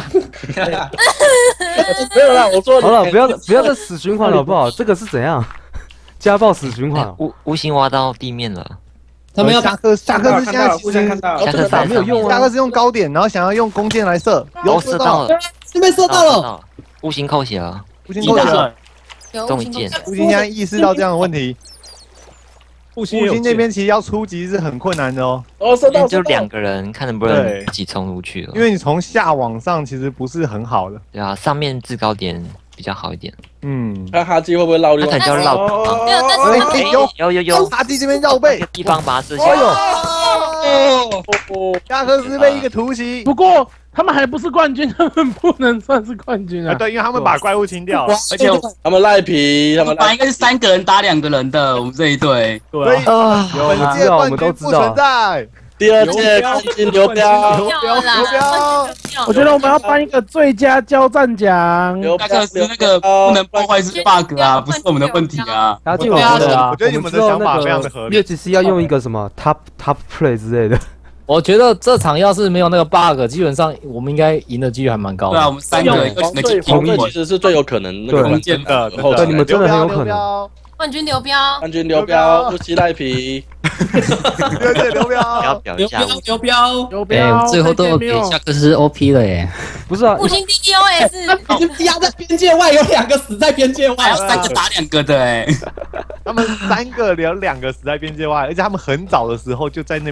没有啦，我说好了，不要不要再死循环了好不好？这个是怎样？家暴死循环， 无无形挖到地面了。 他们要下课，下课是现在互相看到， 下课打没有用啊。下课是用高点，然后想要用弓箭来射，有射到了， 这边射到了， 无形扣血了， 无形扣血了， 中一箭。 无形现在意识到这样的问题， 无形那边其实要出击是很困难的哦。 哦，射到就两个人，看能不能一起冲出去了。 因为你从下往上其实不是很好的。 对啊，上面制高点比较好一点。 嗯， 看哈基会不会绕溜？ 他可能就绕跑。 没有，但是有有有有， 哈基这边绕背， 地方把它射下。 哦，加克斯被一个突袭。 不过他们还不是冠军，他们不能算是冠军啊。 对，因为他们把怪物清掉了， 而且他们赖皮，他们本来应该是三个人打两个人的，我们这一队。 对啊，本届冠军不存在。 第二届冠军流标， 流标，流标。 我觉得我们要颁一个最佳交战奖。 那个是那个不能破坏是 bug 啊，不是我们的问题啊。 然后我觉得啊， 我觉得你们的想法非常的合理。 也只是要用一个什么 top top play 之类的。 我觉得这场要是没有那个 bug， 基本上我们应该赢的几率还蛮高的。 对啊，我们三个人红队红队其实是最有可能那个关键的， 对你们真的很有可能。 冠军流标， 冠军流标，不期赖皮， 第二届流标， 流标，流标， 流标， 哎，最后都给下克斯 O P 了耶！ 不是啊， 五星 D O S， 已经压在边界外，有两个死在边界外， 还有三个打两个的哎。 他们三个有两个死在边界外，而且他们很早的时候就在那边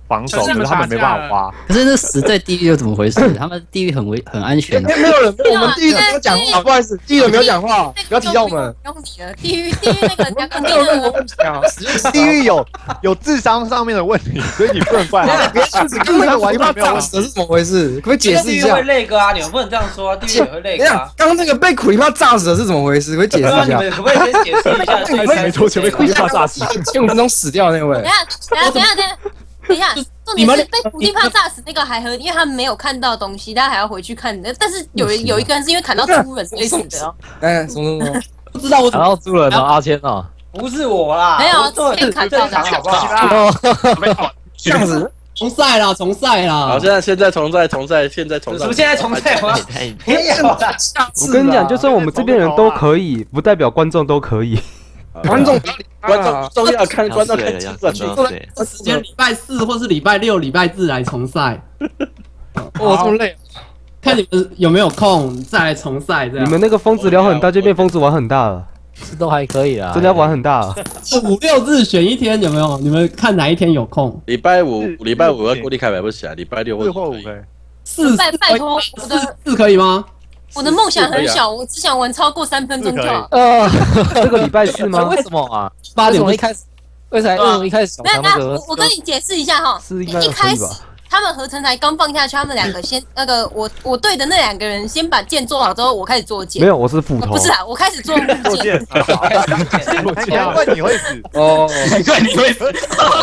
防守，可是他们没办法挖。 可是那死在地狱又怎么回事？他们地狱很危很安全的。 没有人，我们地狱没有讲话，不好意思，地狱没有讲话，不要提到我们。 不用提了，地狱地狱那个两个没有任何问题啊， 地狱有有智商上面的问题，所以你不能怪他。 别确实刚那个完全没有问题，是怎么回事？可不可以解释一下？ 地狱会累个啊，你们不能这样说啊，地狱也会累个啊。 刚刚那个被苦力怕炸死的是怎么回事？可以解释一下？ 你们可不可以先解释一下？ 没错，前面苦力怕炸死， 前五分钟死掉那位。 等一下，等一下，等一下，等一下，重点是被苦力怕炸死那个还合理，因为他们没有看到东西，他还要回去看。但是有有一个人是因为砍到猪人所以死的哦。 哎，什么什么？ 不知道我砍到猪人哦，阿谦哦， 不是我啦， 没有， 对， 砍到的好不好？ 这样子。 重赛啦，重赛啦！ 好，现在现在重赛，重赛，现在重赛。 什么现在重赛？我没有啦。 我跟你讲，就算我们这边人都可以，不代表观众都可以。 观众观众重要看观众看要精准。 时间礼拜四或是礼拜六、礼拜日来重赛。 哦，这么累。 看你们有没有空再来重赛这样。 你们那个疯子聊很大，就变疯子玩很大了。 是都还可以啦， 真的要玩很大了。 五六日选一天有没有？你们看哪一天有空？ 礼拜五，礼拜五要固定开摆不起来，礼拜六四或五可以。 四拜拜托，我的四可以吗？ 我的梦想很小，我只想玩超过三分钟就好。 呃， 这个礼拜四吗？ 为什么啊？ 八点我一开始，为啥？为什么一开始没有？那我我跟你解释一下哈，一开始。他们合成台刚放下去，他们两个先那个我我对的那两个人先把剑做好之后，我开始做剑。 没有，我是斧头。 不是啊，我开始做木剑。 难怪你会死哦， 难怪你会死。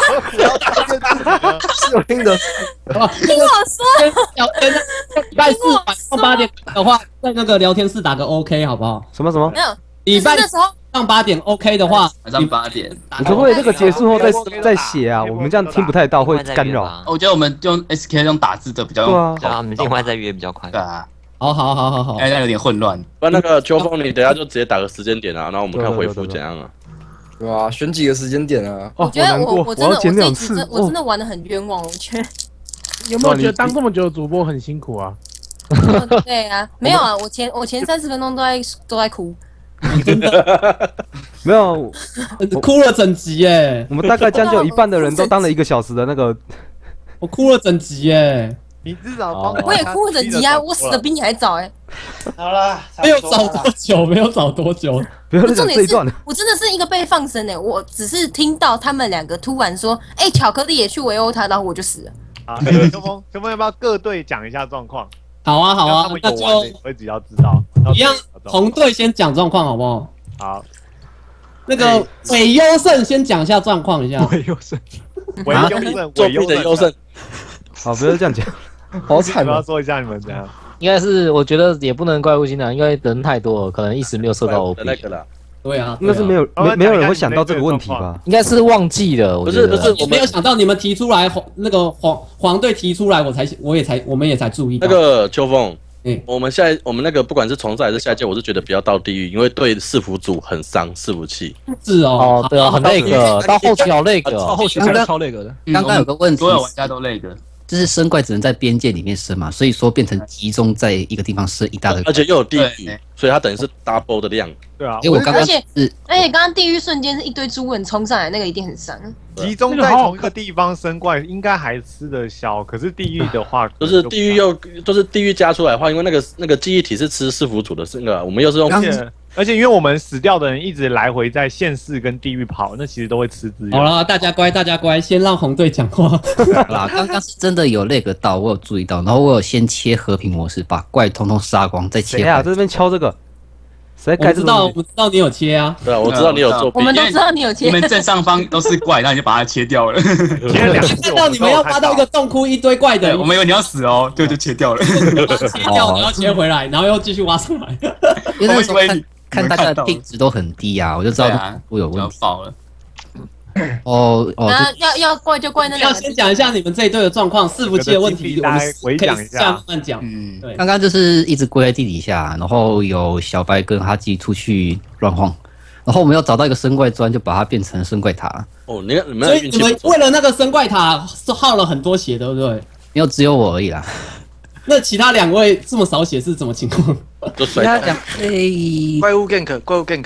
是有听的。 听我说， 聊天礼拜四晚上八点的话，在那个聊天室打个 OK 好不好？ 什么什么？ 没有， 礼拜那时候上八点 OK 的话， 晚上八点。 你可不可以这个结束后再再写啊？我们这样听不太到，会干扰。 我觉得我们用 S K 用打字的比较对啊， 对啊，我们另外再约比较快。 对啊， 好好好好好， 哎，那有点混乱。 不然那个秋风，你等下就直接打个时间点啊，然后我们看回复怎样啊？ 对啊，选几个时间点啊？ 我觉得我我真的我这一次我真的哦玩的很冤枉，我觉得。 有没有觉得当这么久的主播很辛苦啊？ 对啊，没有啊，我前我前三十分钟都在都在哭。 真的没有， 哭了整集耶！ 我们大概将就一半的人都当了一个小时的那个， 我哭了整集耶！ 你至少帮我也哭了整集啊，我死的比你还早哎。 好了， 没有找多久，没有找多久。 不要再讲这一段了。 我真的是一个被放生哎，我只是听到他们两个突然说，哎，巧克力也去围殴他，然后我就死了。 啊，秋风，秋风要不要各队讲一下状况？ 好啊，好啊，那就会比较知道。 一样，红队先讲状况好不好？ 好， 那个韦优胜先讲一下状况一下。 韦优胜，韦优胜， 作弊的优胜。 好，不要这样讲， 好惨啊！说一下你们怎样？ 应该是，我觉得也不能怪吴新南，因为人太多了，可能一时没有收到 O P。 对啊， 应该是没有没没有人会想到这个问题吧？ 应该是忘记了。 不是不是，我没有想到你们提出来，黄那个黄黄队提出来，我才我也才我们也才注意到。 那个秋风，嗯，我们下我们那个不管是重赛还是下届，我是觉得不要到地狱，因为对伺服组很伤伺服器。 是哦， 哦对啊，很那个，到后期好那个， 到后期真的超那个的。 刚刚有个问题， 所有玩家都那个。 就是生怪只能在边界里面生嘛，所以说变成集中在一个地方生一大堆， 而且又有地狱，所以它等于是 double 的量。 对啊， 因为我刚刚而且而且刚刚地狱瞬间是一堆猪人冲上来，那个一定很伤。 集中在同一个地方生怪，应该还吃得消。可是地狱的话， 就是地狱又就是地狱加出来的话，因为那个那个记忆体是吃伺服组的，那个我们又是用。 而且因为我们死掉的人一直来回在现世跟地狱跑，那其实都会吃资源。 好了，大家乖，大家乖，先让红队讲话。 好啦，刚刚是真的有那个到，我有注意到，然后我有先切和平模式，把怪通通杀光，再切。 谁啊？在这边敲这个？谁我知道，我知道你有切啊。 对啊，我知道你有作弊。 我们都知道你有切。 你们正上方都是怪，那你就把它切掉了。 看到你们要发到一个洞窟一堆怪的， 我们以为你要死哦，对，就切掉了。 切掉，然后切回来，然后又继续挖上来。 因为那时候看看大家的品质都很低啊，我就知道我有问题。 爆了。 哦哦， 那要要怪就怪那两个。要先讲一下你们这一队的状况，伺服器的问题，我们可以下慢慢讲。 嗯，对。刚刚就是一直跪在地底下，然后有小白跟哈基出去乱晃，然后我们要找到一个生怪砖，就把它变成生怪塔。 哦，你你们所以你们为了那个生怪塔是耗了很多血，对不对？ 没有，只有我而已啦。 那其他两位这么少血是什么情况？ 就其他两位怪物 gank， 怪物 gank。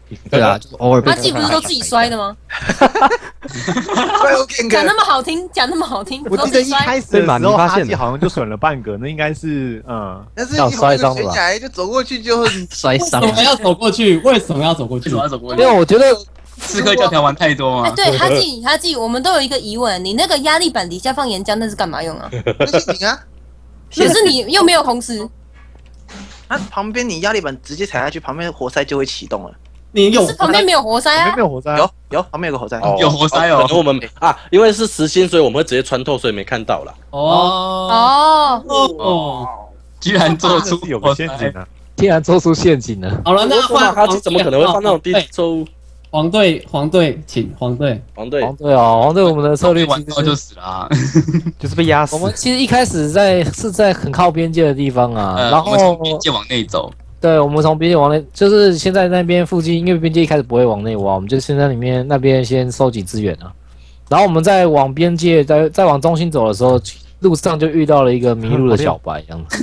对啊，就偶尔被阿纪不是都自己摔的吗？ 讲讲那么好听，讲那么好听， 我记得一开始的时马尼候， 发现的哈基好像就损了半个，那应该是嗯， 但是一会儿就悬崖就走过去就摔伤为什么要走过去？为什么要走过去？ 为什么要走过去？ 因为我觉得刺客教条玩太多哎， 吗？ 对，哈纪哈纪，我们都有一个疑问，你那个压力板底下放岩浆，那是干嘛用啊？ 那陷阱啊。 可是你又没有红石， 那旁边你压力板直接踩下去，旁边活塞就会启动了。 你有是旁边没有活塞啊？ 没有活塞， 有有旁边有个活塞， 有活塞哦。 可能我们啊，因为是实心，所以我们会直接穿透，所以没看到啦。 哦哦哦， 居然做出有个陷阱啊！ 竟然做出陷阱了。 好了，那换哈基怎么可能会犯那种低错误？ 黄队，黄队，请黄队， 黄队， 黄队哦，黄队，我们的策略玩到就死了啊， 就是被压死。 我们其实一开始在是在很靠边界的地方啊， 呃然后我们从边界往内走。 对，我们从边界往内，就是现在那边附近，因为边界一开始不会往内挖，我们就先在里面那边先收集资源啊。然后我们再往边界，再再往中心走的时候，路上就遇到了一个迷路的小白，这样子。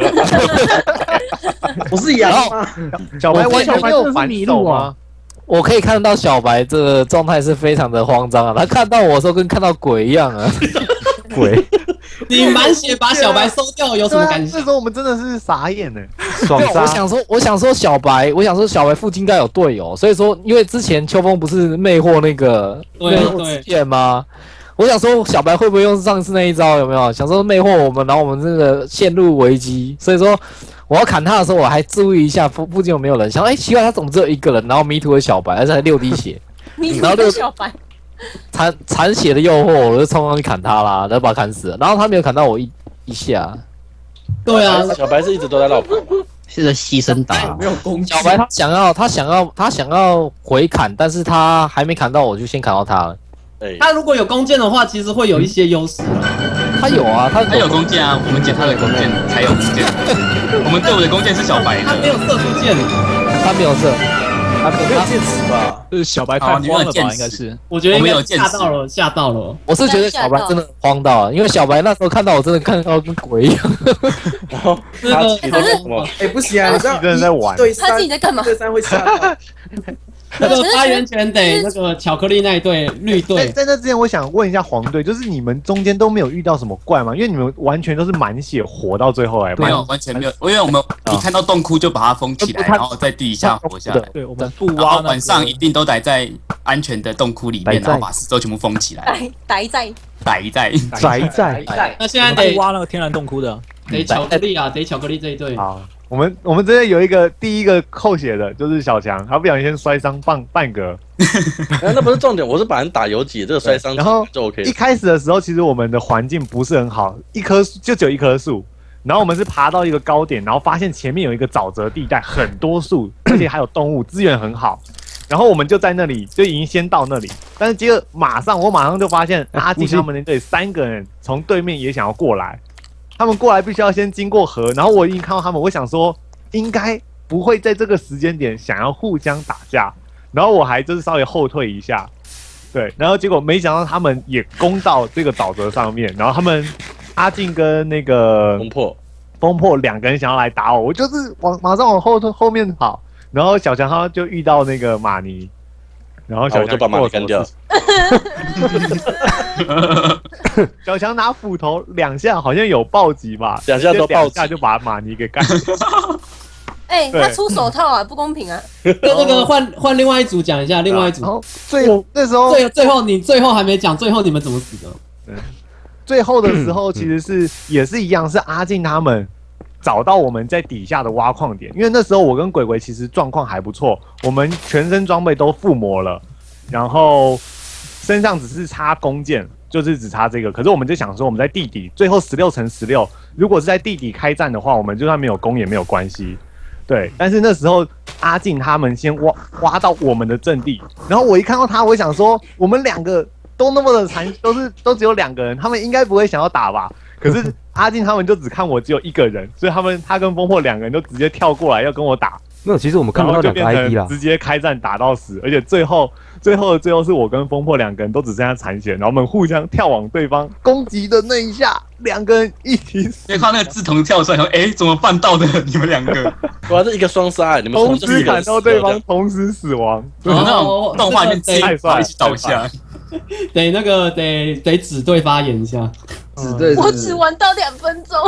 不是羊吗？ 小白完全没有反手啊！ 我可以看到小白这个状态是非常的慌张啊，他看到我的时候跟看到鬼一样啊。 鬼， 你满血把小白收掉，有什么感觉？ 这时候我们真的是傻眼呢。 爽我想说，我想说小白，我想说小白附近应该有队友，所以说，因为之前秋风不是魅惑那个魅惑之剑吗？我想说小白会不会用上次那一招？有没有想说魅惑我们，然后我们这个陷入危机？所以说我要砍他的时候，我还注意一下附附近有没有人。想，哎、欸，奇怪，他怎么只有一个人？然后迷途的小白，而且才六滴血， 迷途的小白。 残残血的诱惑，我就冲上去砍他啦，然后把他砍死了。然后他没有砍到我一一下。 对啊， 小白是一直都在绕跑， 是个牺牲打。 没有攻击。 小白他想要，他想要，他想要回砍，但是他还没砍到我就先砍到他了。 他如果有弓箭的话，其实会有一些优势。 他有啊，他他有弓箭啊，我们捡他的弓箭才有弓箭。我们队伍的弓箭是小白的， 他没有射出箭， 他没有射。 他没有剑齿吧？就是小白太慌了吧？应该是， 我觉得应该吓到了，吓到了。 我是觉得小白真的慌到了，因为小白那时候看到我真的看到跟鬼一样。 然后他自己在干什么？ 哎，不行啊！你知道一个人在玩， 对他自己在干嘛？ 对三会吓到。 那个发言权得那个巧克力那一队绿队。 在那之前，我想问一下黄队，就是你们中间都没有遇到什么怪吗？因为你们完全都是满血活到最后来。 没有，完全没有，因为我们一看到洞窟就把它封起来，然后在地底下活下来。 对，我们不挖。然后晚上一定都待在安全的洞窟里面，然后把四周全部封起来。 待在。 待在。 宅在。 那现在得挖那个天然洞窟的， 得巧克力啊，得巧克力这一队。 好。我们我们这边有一个第一个扣血的，就是小强，他不小心先摔伤半半格。 那不是重点，我是把人打游击，这个摔伤然后就 OK。 一开始的时候，其实我们的环境不是很好，一棵就只有一棵树，然后我们是爬到一个高点，然后发现前面有一个沼泽地带，很多树，而且还有动物，资源很好。然后我们就在那里，就已经先到那里，但是结果马上我马上就发现阿金他们那队三个人从对面也想要过来。他们过来必须要先经过河，然后我已经看到他们，我想说应该不会在这个时间点想要互相打架，然后我还就是稍微后退一下，对，然后结果没想到他们也攻到这个沼泽上面，然后他们阿进跟那个风破风破两个人想要来打我，我就是往马上往后后面跑，然后小强他就遇到那个马尼。然后小强就把马尼干掉。 小强拿斧头两下，好像有暴击吧？ 两下都暴击， 就把马尼给干掉。 哎，他出手套啊，不公平啊！ 那那个换换另外一组讲一下，另外一组。 最那时候最最后你最后还没讲，最后你们怎么死的？ 最后的时候其实是也是一样，是阿进他们。找到我们在底下的挖矿点，因为那时候我跟鬼鬼其实状况还不错，我们全身装备都附魔了，然后身上只是插弓箭，就是只插这个。可是我们就想说，我们在地底最后十六乘十六，如果是在地底开战的话，我们就算没有弓也没有关系。对，但是那时候阿进他们先挖挖到我们的阵地，然后我一看到他，我想说，我们两个都那么的残，都是都只有两个人，他们应该不会想要打吧？可是阿进他们就只看我只有一个人，所以他们他跟风破两个人就直接跳过来要跟我打， 没有，其实我们看不到两个 I D 啦， 直接开战打到死，而且最后最后最后是我跟风破两个人都只剩下残血，然后我们互相跳往对方攻击的那一下，两个人一起死。 因为看那个志同跳出来，说：“哎，怎么办到的？你们两个， 哇，这一个双杀，你们同时砍到对方，同时死亡， 有那种动画里面太帅， 一起倒下。” 得那个得得指对发言一下， 指对， 我只玩到两分钟。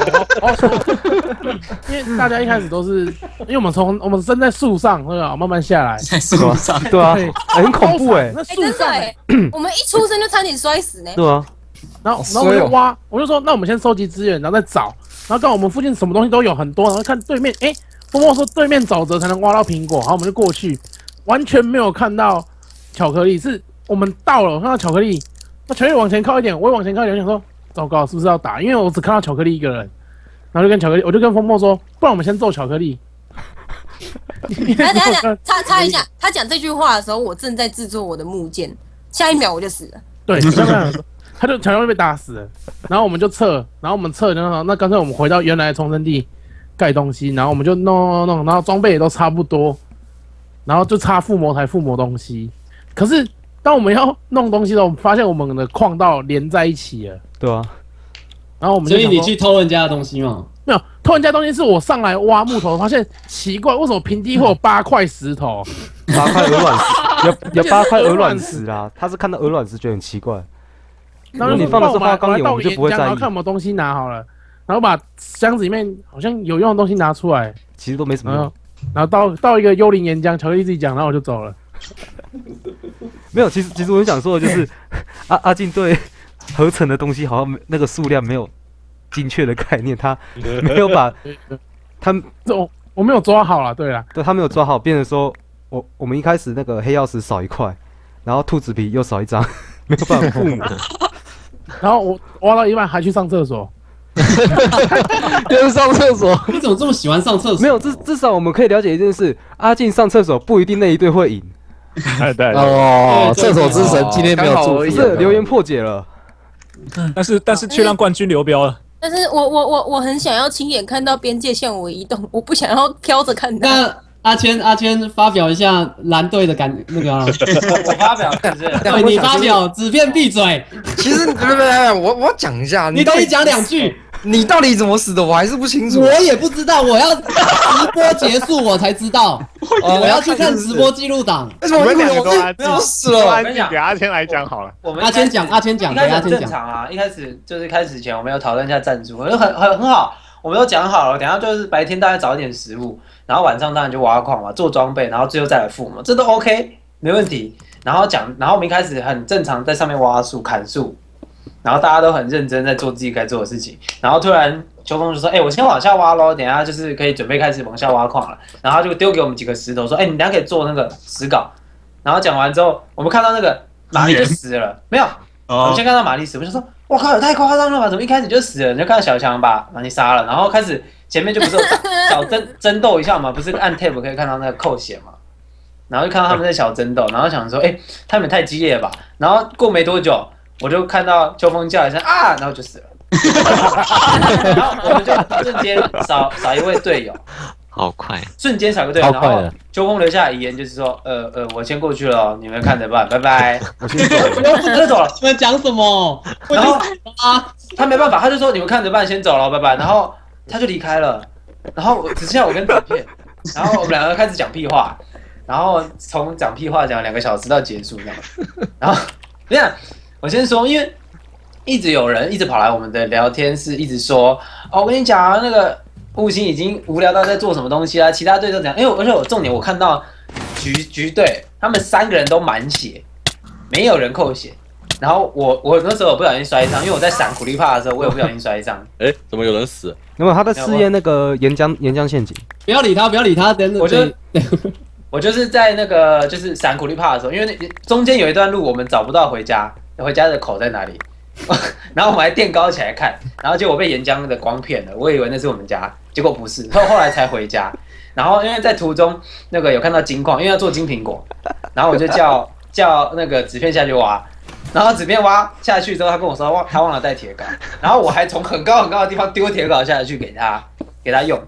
因为大家一开始都是，因为我们从我们站在树上，对吧？慢慢下来， 在树上， 对啊，很恐怖哎。 那树上， 我们一出生就差点摔死呢。 对啊， 然后然后我就挖，我就说，那我们先收集资源，然后再找，然后刚好我们附近什么东西都有很多，然后看对面，哎，波波说对面沼泽才能挖到苹果，然后我们就过去，完全没有看到巧克力，是。我们到了，我看到巧克力，那巧克力往前靠一点，我也往前靠一点，我想说，糟糕，是不是要打？因为我只看到巧克力一个人，然后就跟巧克力，我就跟风墨说，不然我们先揍巧克力。 等下等下等，插插一下，他讲这句话的时候，我正在制作我的木剑，下一秒我就死了。 对，他就巧克力被打死了，然后我们就撤，然后我们撤，然后那干脆我们回到原来的重生地盖东西，然后我们就弄弄弄，然后装备也都差不多，然后就差附魔台附魔东西，可是。当我们要弄东西的时候，我们发现我们的矿道连在一起了。 对啊， 然后我们就所以你去偷人家的东西吗？ 没有，偷人家东西是我上来挖木头，发现奇怪，为什么平地会有八块石头？ 八块鹅卵石，有有八块鹅卵石啦。他是看到鹅卵石觉得很奇怪。 然后你放的是花岗岩，我们就不会在意。 然后看有没有东西拿好了，然后把箱子里面好像有用的东西拿出来， 其实都没什么用。 然后到到一个幽灵岩浆，巧克力自己讲，然后我就走了。 没有，其实其实我想说的就是阿阿进对合成的东西好像那个数量没有精确的概念，他没有把他我我没有抓好了，对啦， 对他没有抓好，变成说我我们一开始那个黑曜石少一块，然后兔子皮又少一张，没有办法附魔， 然后我挖到一半还去上厕所。 就是上厕所， 你怎么这么喜欢上厕所？ 没有，至至少我们可以了解一件事：阿进上厕所不一定那一队会赢。 哎对哦，厕所之神今天没有祝福， 是留言破解了， 但是但是却让冠军流标了。 但是我我我我很想要亲眼看到边界向我移动，我不想要飘着看到。 那阿谦阿谦发表一下蓝队的感那个、啊， 我发表是不是？ 对你发表，纸片闭嘴。 其实不不不，我我讲一下， 你可以讲两句。 你到底怎么死的？我还是不清楚。 我也不知道，我要直播结束我才知道。我要去看直播记录档。 为什么我们两个都安静？ 要死了！ 安静，给阿谦来讲好了。 我们阿谦讲，阿谦讲， 一开始很给阿谦讲。 正常啊，一开始就是开始前我们有讨论一下战术，我就很很很好，我们都讲好了。等一下就是白天大家找一点食物，然后晚上当然就挖矿嘛，做装备，然后最后再来附嘛，这都 OK， 没问题。然后讲，然后我们一开始很正常在上面挖树砍树。然后大家都很认真在做自己该做的事情，然后突然秋风就说：“哎、欸，我先往下挖咯，等一下就是可以准备开始往下挖矿了。”然后他就丢给我们几个石头，说：“哎、欸，你等一下可以做那个石镐。”然后讲完之后，我们看到那个玛丽就死了，没有，哦、我们先看到玛丽死，我就说：“我靠，也太夸张了吧？怎么一开始就死了？”你就看到小强把玛丽杀了，然后开始前面就不是有小争争斗一下嘛，不是按 tab 可以看到那个扣血嘛，然后就看到他们在小争斗，然后想说：“哎、欸，他们也太激烈了吧？”然后过没多久。我就看到秋风叫一声啊，然后就死了，然后我们就瞬间少少一位队友， 好快， 瞬间少一个队友，然后秋风留下遗言就是说，呃呃，我先过去了，你们看着办，拜拜。我先走了，他就走了。 你们讲什么？ 然后啊，他没办法，他就说你们看着办，先走了，拜拜。然后他就离开了，然后只剩下我跟纸片，然后我们两个开始讲屁话，然后从讲屁话讲两个小时到结束这样，然后这样。我先说，因为一直有人一直跑来我们的聊天室，一直说哦，我跟你讲啊，那个悟星已经无聊到在做什么东西啦，其他队都怎样？因为而且我重点，我看到局局队他们三个人都满血，没有人扣血。然后我我那时候我不小心摔伤，因为我在闪苦力怕的时候，我有不小心摔伤。 哎，怎么有人死？ 那么他在试验那个岩浆岩浆陷阱。 不要理他，不要理他，等等。 我就我就是在那个就是闪苦力怕的时候，因为中间有一段路我们找不到回家。回家的口在哪里？然后我们还垫高起来看，然后结果被岩浆的光骗了，我以为那是我们家，结果不是，后后来才回家。然后因为在途中那个有看到金矿，因为要做金苹果，然后我就叫叫那个纸片下去挖，然后纸片挖下去之后，他跟我说他忘了带铁镐，然后我还从很高很高的地方丢铁镐下去给他给他用，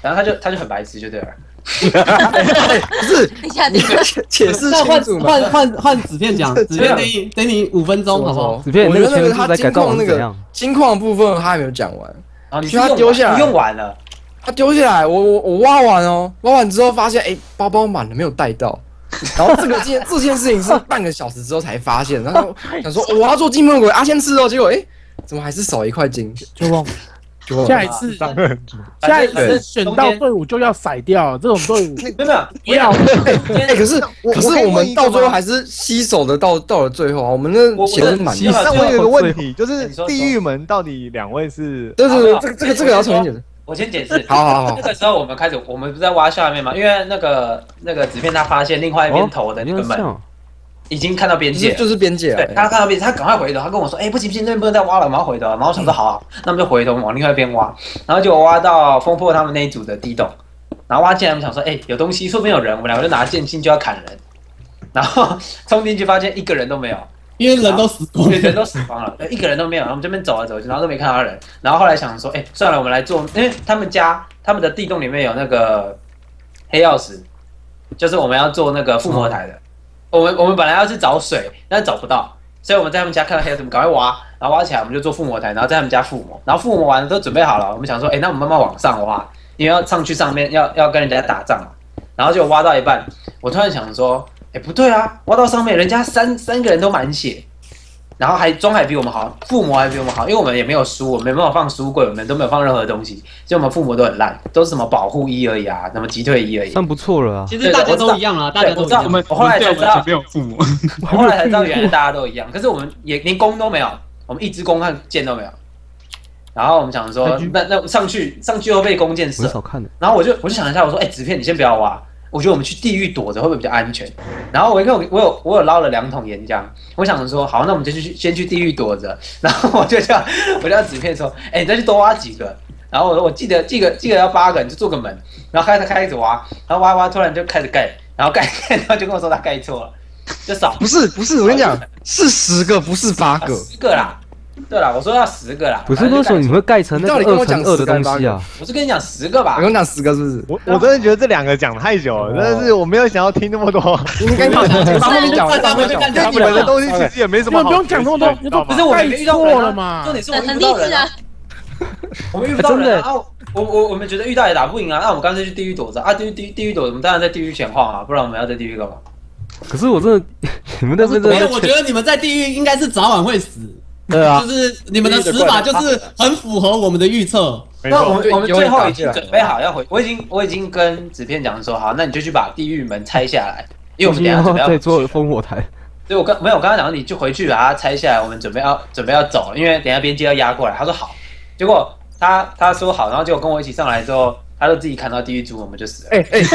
然后他就他就很白痴就对了。 不是， 等一下， 你解释那换清楚嘛。 换换换纸片讲，纸片给你给你五分钟，好不好？ 纸片我觉得那个他在金矿那个改造是怎样？ 金矿部分他还没有讲完， 啊，你就他丢下来， 用完了， 他丢下来，我我我挖完哦，挖完之后发现，哎，包包满了没有带到。然后这个件这件事情是半个小时之后才发现，然后想说我要做金魔鬼啊，先吃哦，结果哎，怎么还是少一块金？ 就忘了。下一次， 当然下一次选到队伍就要甩掉这种队伍， 真的不要。 哎，可是可是我们到最后还是吸手的，到到了最后啊，我们那写的满。 那我有个问题，就是地狱门到底两位是？ 对对对，这个这个这个要重新解释。 我先解释。 好好好。 那个时候我们开始，我们不是在挖下面嘛？因为那个那个纸片他发现另外一边头的那个门。已经看到边界， 就是边界。 对，他看到边界，他赶快回头，他跟我说：“哎，不行不行，那边不能再挖了，我们要回头。”然后我想说：“好，那我们就回头往另外一边挖。”然后就挖到风破他们那一组的地洞，然后挖进来，我们想说：“哎，有东西，说不定有人。”我们两个就拿剑进就要砍人，然后冲进去发现一个人都没有， 因为人都死光了， 人都死光了，一个人都没有。然后我们这边走来走去，然后都没看到人。然后后来想说：“哎，算了，我们来做，因为他们家他们的地洞里面有那个黑曜石，就是我们要做那个附魔台的。”我们我们本来要去找水，但是找不到，所以我们在他们家看到黑曜石，我们赶快挖，然后挖起来我们就做附魔台，然后在他们家附魔，然后附魔完了都准备好了，我们想说，哎，那我们慢慢往上挖，因为要上去上面要要跟人家打仗嘛，然后就挖到一半，我突然想说，哎，不对啊，挖到上面人家三三个人都满血，然后还装还比我们好，附魔还比我们好，因为我们也没有书，我们没办法放书柜，我们都没有放任何东西，所以我们附魔都很烂，都是什么保护衣而已啊，什么击退衣而已， 算不错了啊。 其实大家都一样啊，大家都一样。 我们我后来才知道没有附魔， 我后来才知道原来大家都一样，可是我们也连弓都没有，我们一支弓和箭都没有。然后我们想说，那那上去上去又被弓箭射，然后我就我就想一下，我说，哎，纸片你先不要挖。我觉得我们去地狱躲着会不会比较安全？然后我一看，我有我有捞了两桶岩浆，我想说好，那我们就去先去地狱躲着。然后我就叫我叫纸片说，哎、欸，你再去多挖几个。然后我说我记得记得记得要八个，你就做个门。然后开始开始挖，然后挖挖，突然就开始盖，然后盖盖，然后就跟我说他盖错了，就少。 不是不是，我跟你讲，是十个不是八个， 十个啦。对啦，我说要十个啦。 不是为什么你会盖成那个二乘二的东西啊？ 我是跟你讲十个吧。 我跟你讲十个是不是？ 我我真的觉得这两个讲太久了，真的是我没有想要听那么多。 你跟你讲，把后面讲完，把后面讲完。 因为你们的东西其实也没什么好。 不用讲那么多， 不是我们遇到错了嘛？ 重点是我们遇到人啊。我们遇不到人啊！我我我们觉得遇到也打不赢啊，那我们干脆去地狱躲着啊！地狱地狱地狱躲着，我们当然在地狱前晃啊，不然我们要在地狱干嘛？ 可是我真的，你们那边没有，我觉得你们在地狱应该是早晚会死。 对啊， 就是你们的死法就是很符合我们的预测。 那我们我们最后已经准备好要回，我已经我已经跟纸片讲说，好，那你就去把地狱门拆下来，因为我们等一下准备要再做烽火台。 所以我刚没有，我刚刚讲，你就回去把它拆下来，我们准备要准备要走了，因为等一下边界要压过来。他说好，结果他他说好，然后结果跟我一起上来之后，他就自己砍到地狱猪，我们就死了。哎哎、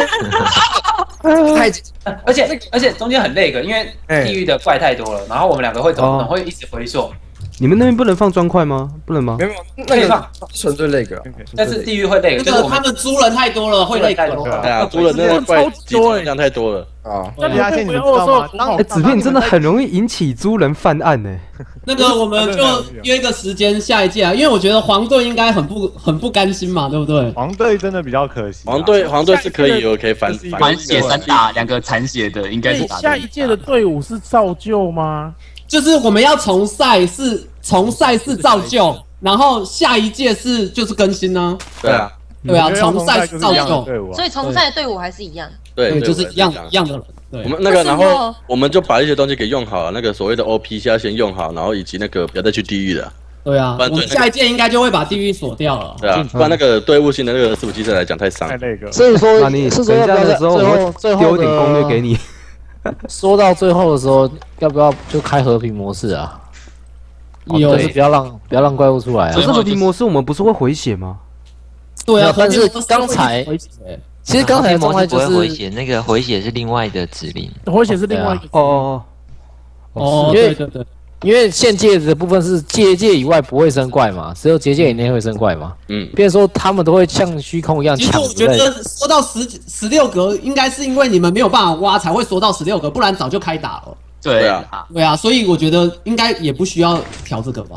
欸，太，而且而且中间很累个，因为地狱的怪太多了，然后我们两个会走，哦、会一直回溯。 你们那边不能放砖块吗？不能吗？ 没有，那个纯粹那个， 但是地狱会累， 就是他们猪人太多了，会累太多。 对啊，猪人那个怪数量太多了啊。那你现你知道吗？ 哎，纸片真的很容易引起猪人犯案呢。 那个我们就约一个时间下一届啊，因为我觉得黄队应该很不很不甘心嘛，对不对？ 黄队真的比较可惜。 黄队黄队是可以有可以反反血三打，两个残血的应该是打。 下一届的队伍是造就吗？ 就是我们要从赛是从赛是造就，然后下一届是就是更新呢。 对啊， 对啊，从赛是造就， 所以从赛的队伍还是一样。 对， 就是一样一样的人。对， 我们那个然后我们就把一些东西给用好了，那个所谓的 O P 要先用好，然后以及那个不要再去地狱的。 对啊，我们下一届应该就会把地狱锁掉了。 对啊，不然那个队伍性的那个四五七车来讲太伤。 太那个。 所以说， 那你是说要不要的时候， 最后最后丢一点攻略给你。 说到最后的时候，要不要就开和平模式啊？有、哦，就是不要让不要让怪物出来啊。 可是和平模式我们不是会回血吗？ 对啊，但是刚才其实刚才状态就是回血，那个回血是另外的指令， 回血是另外一个哦哦， 因为对对。 因为限界的部分是结界以外不会生怪嘛，只有结界以内会生怪嘛。嗯，变成说他们都会像虚空一样抢。 其实我觉得说到十十六格，应该是因为你们没有办法挖才会说到十六格，不然早就开打了。 对啊， 对啊，所以我觉得应该也不需要调这个吧。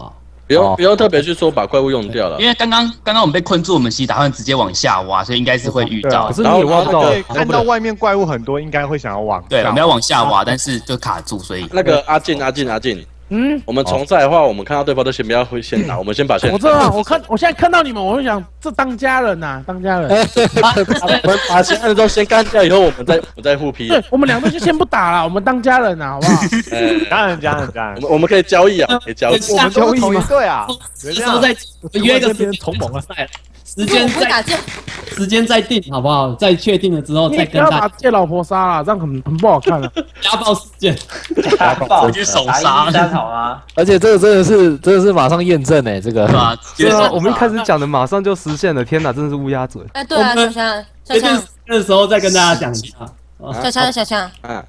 不用不用特别去说把怪物用掉了， 因为刚刚刚刚我们被困住，我们其实打算直接往下挖，所以应该是会遇到。 可是你也挖不到，看到外面怪物很多，应该会想要往。 对，我们要往下挖，但是就卡住，所以那个阿进阿进阿进。 嗯， 我们重赛的话，我们看到对方都先不要会先打，我们先把先。 我知道，我看我现在看到你们，我会想这当家人呐，当家人。 我们把其他人都先干掉，以后我们再我们再互批。 对，我们两队就先不打了，我们当家人呐，好不好？ 家人家人家人， 我们我们可以交易啊，可以交易。 我们交易吗？对啊， 这时候再约一个时间同盟了， 时间再时间再定好不好？再确定了之后再跟他。 不要把借老婆杀了，这样很很不好看啊。 家暴事件， 家暴， 回去手杀， 三好吗？ 而且这个真的是真的是马上验证哎，这个。 对啊，我们一开始讲的马上就实现了，天哪，真的是乌鸦嘴。 哎，对啊，小强，小强， 那时候再跟大家讲一下。 小强，小强， 嗯。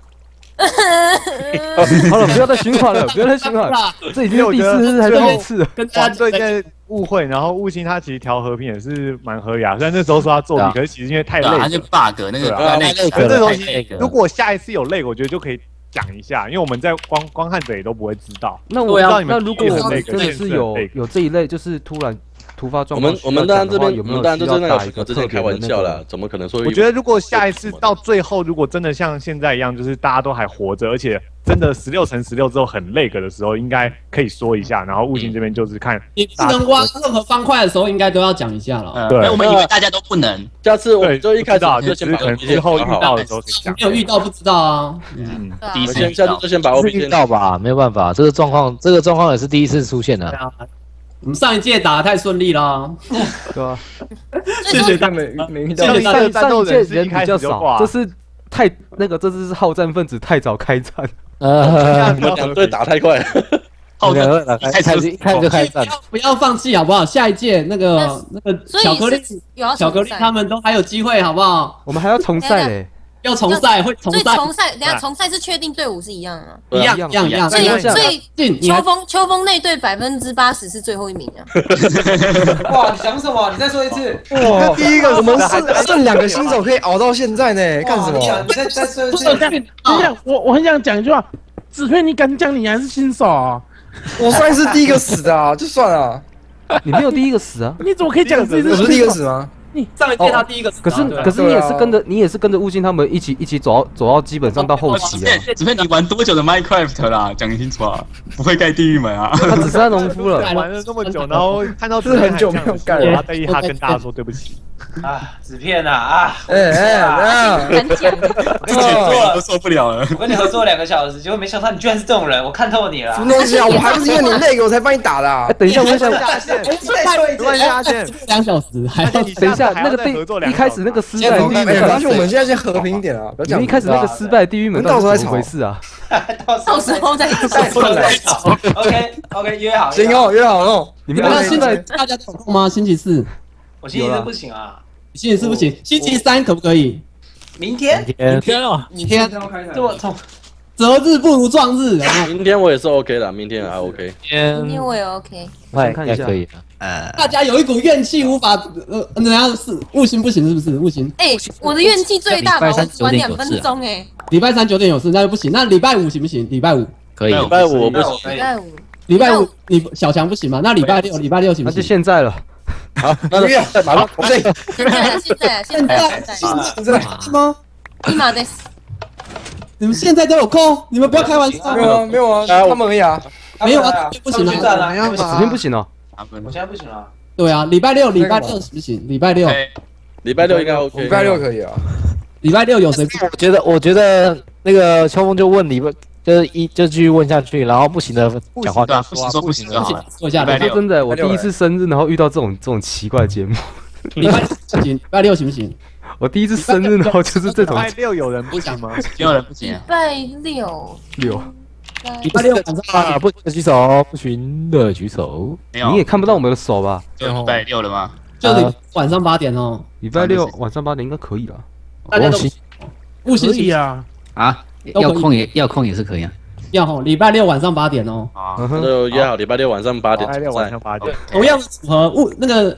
好了，不要再循环了，不要再循环了。这已经是第四次还是第一次了？ 跟大家对在误会，然后悟星他其实调和平也是蛮和雅，虽然那时候说他作弊，可是其实因为太累， 他就 bug 那个那个这东西，如果下一次有累，我觉得就可以讲一下，因为我们在观观看者也都不会知道。 那我那如果我们真的是有有这一类，就是突然。突发状况， 我们我们当然这边， 有没有当然都是那个之前开玩笑啦，怎么可能说？ 我觉得如果下一次到最后，如果真的像现在一样，就是大家都还活着，而且真的十六乘十六之后很累个的时候，应该可以说一下。然后悟星这边就是看， 你不能挖任何方块的时候，应该都要讲一下了。 对，我们以为大家都不能， 下次我们就一开始就先把可能之后遇到的时候可以讲。 没有遇到不知道啊。 嗯， 第一次下次就先把 O P 遇到吧，没有办法，这个状况这个状况也是第一次出现的。 我们上一届打得太顺利了， 对吧？ 谢谢他们，上上上一届人比较少，这是太那个，这次是好战分子太早开战， 呃，你们两队打太快了， 好战太开开就开战， 不要放弃好不好？下一届那个那个巧克力巧克力他们都还有机会好不好？ 我们还要重赛嘞。 要重赛会重赛， 所以重赛，等下重赛是确定队伍是一样啊， 一样一样一样。 所以所以秋风秋风那队百分之八十是最后一名啊。 哇，你想什么？你再说一次。 哇，第一个我们剩剩两个新手可以熬到现在呢，干什么？ 你再再说一次。 我我很想讲一句话，子佩你敢讲你还是新手啊？ 我算是第一个死的啊，就算了。 你没有第一个死啊？ 你怎么可以讲自己是？ 我是第一个死吗？ 你上一届他第一个， 可是可是你也是跟着你也是跟着悟性他们一起一起走到走到基本上到后期啊。 只是你玩多久的 Minecraft 啦？讲清楚啊，不会盖地狱门啊。 他只剩下农夫了， 玩了这么久，然后看到是很久没有盖了， 他他跟大家说对不起。 啊，纸片啊啊！ 哎哎， 敢讲， 我都受不了了。 我跟你合作两个小时，结果没想到你居然是这种人，我看透你了。 什么东西啊？我还不是因为你累个我才帮你打的。 哎，等一下，我想下线，再说一次， 下线两小时，还等一下，那个地一开始那个失败地狱门， 而且我们现在先和平一点啊，不要讲。 一开始那个失败地狱门到时候怎么回事啊？ 到时候再再说再吵。OK OK， 约好。 行哦，约好哦。 你们现在大家有空吗？星期四？ 我星期四不行啊。 星期四不行，星期三可不可以？ 明天？ 明天哦，明天这么痛。 择日不如撞日。 明天我也是 OK 的，明天还 OK。 明天我也 OK。 我看一下， 可以。 呃，大家有一股怨气无法，呃，人家是悟行不行是不是？悟行。 哎，我的怨气最大吧，我只玩两分钟哎。 礼拜三九点有事，那就不行。那礼拜五行不行？礼拜五可以。 礼拜五我不行。 礼拜五。 礼拜五你小强不行吗？那礼拜六礼拜六行不行？ 那就现在了。 好，那就马上， 对，现在现在现在现在吗？ 立马的。 你们现在都有空？你们不要开玩笑。 没有啊，没有啊，他们而已啊。 没有啊，不行啊， 昨天不行哦。 我现在不行了。 对啊，礼拜六礼拜六行不行？礼拜六， 礼拜六应该 OK。 礼拜六可以啊。 礼拜六有谁？ 我觉得，我觉得那个秋风就问礼拜。就是一就继续问下去，然后不行的讲话， 对啊，不行说不行就好了。 说一下， 说真的，我第一次生日，然后遇到这种这种奇怪的节目。 礼拜行，礼拜六行不行？ 我第一次生日，然后就是这种。 礼拜六有人不行吗？ 有人不行。 礼拜六。 六。 礼拜六晚上啊，不行的举手，不行的举手。 你也看不到我们的手吧？ 就礼拜六了吗？ 就晚上八点哦。 礼拜六晚上八点应该可以了。 大家都不行，可以啊。 啊，要空也要空也是可以啊。 要吼，礼拜六晚上八点哦。 啊，就约好礼拜六晚上八点。 礼拜六晚上八点。 同样符合物那个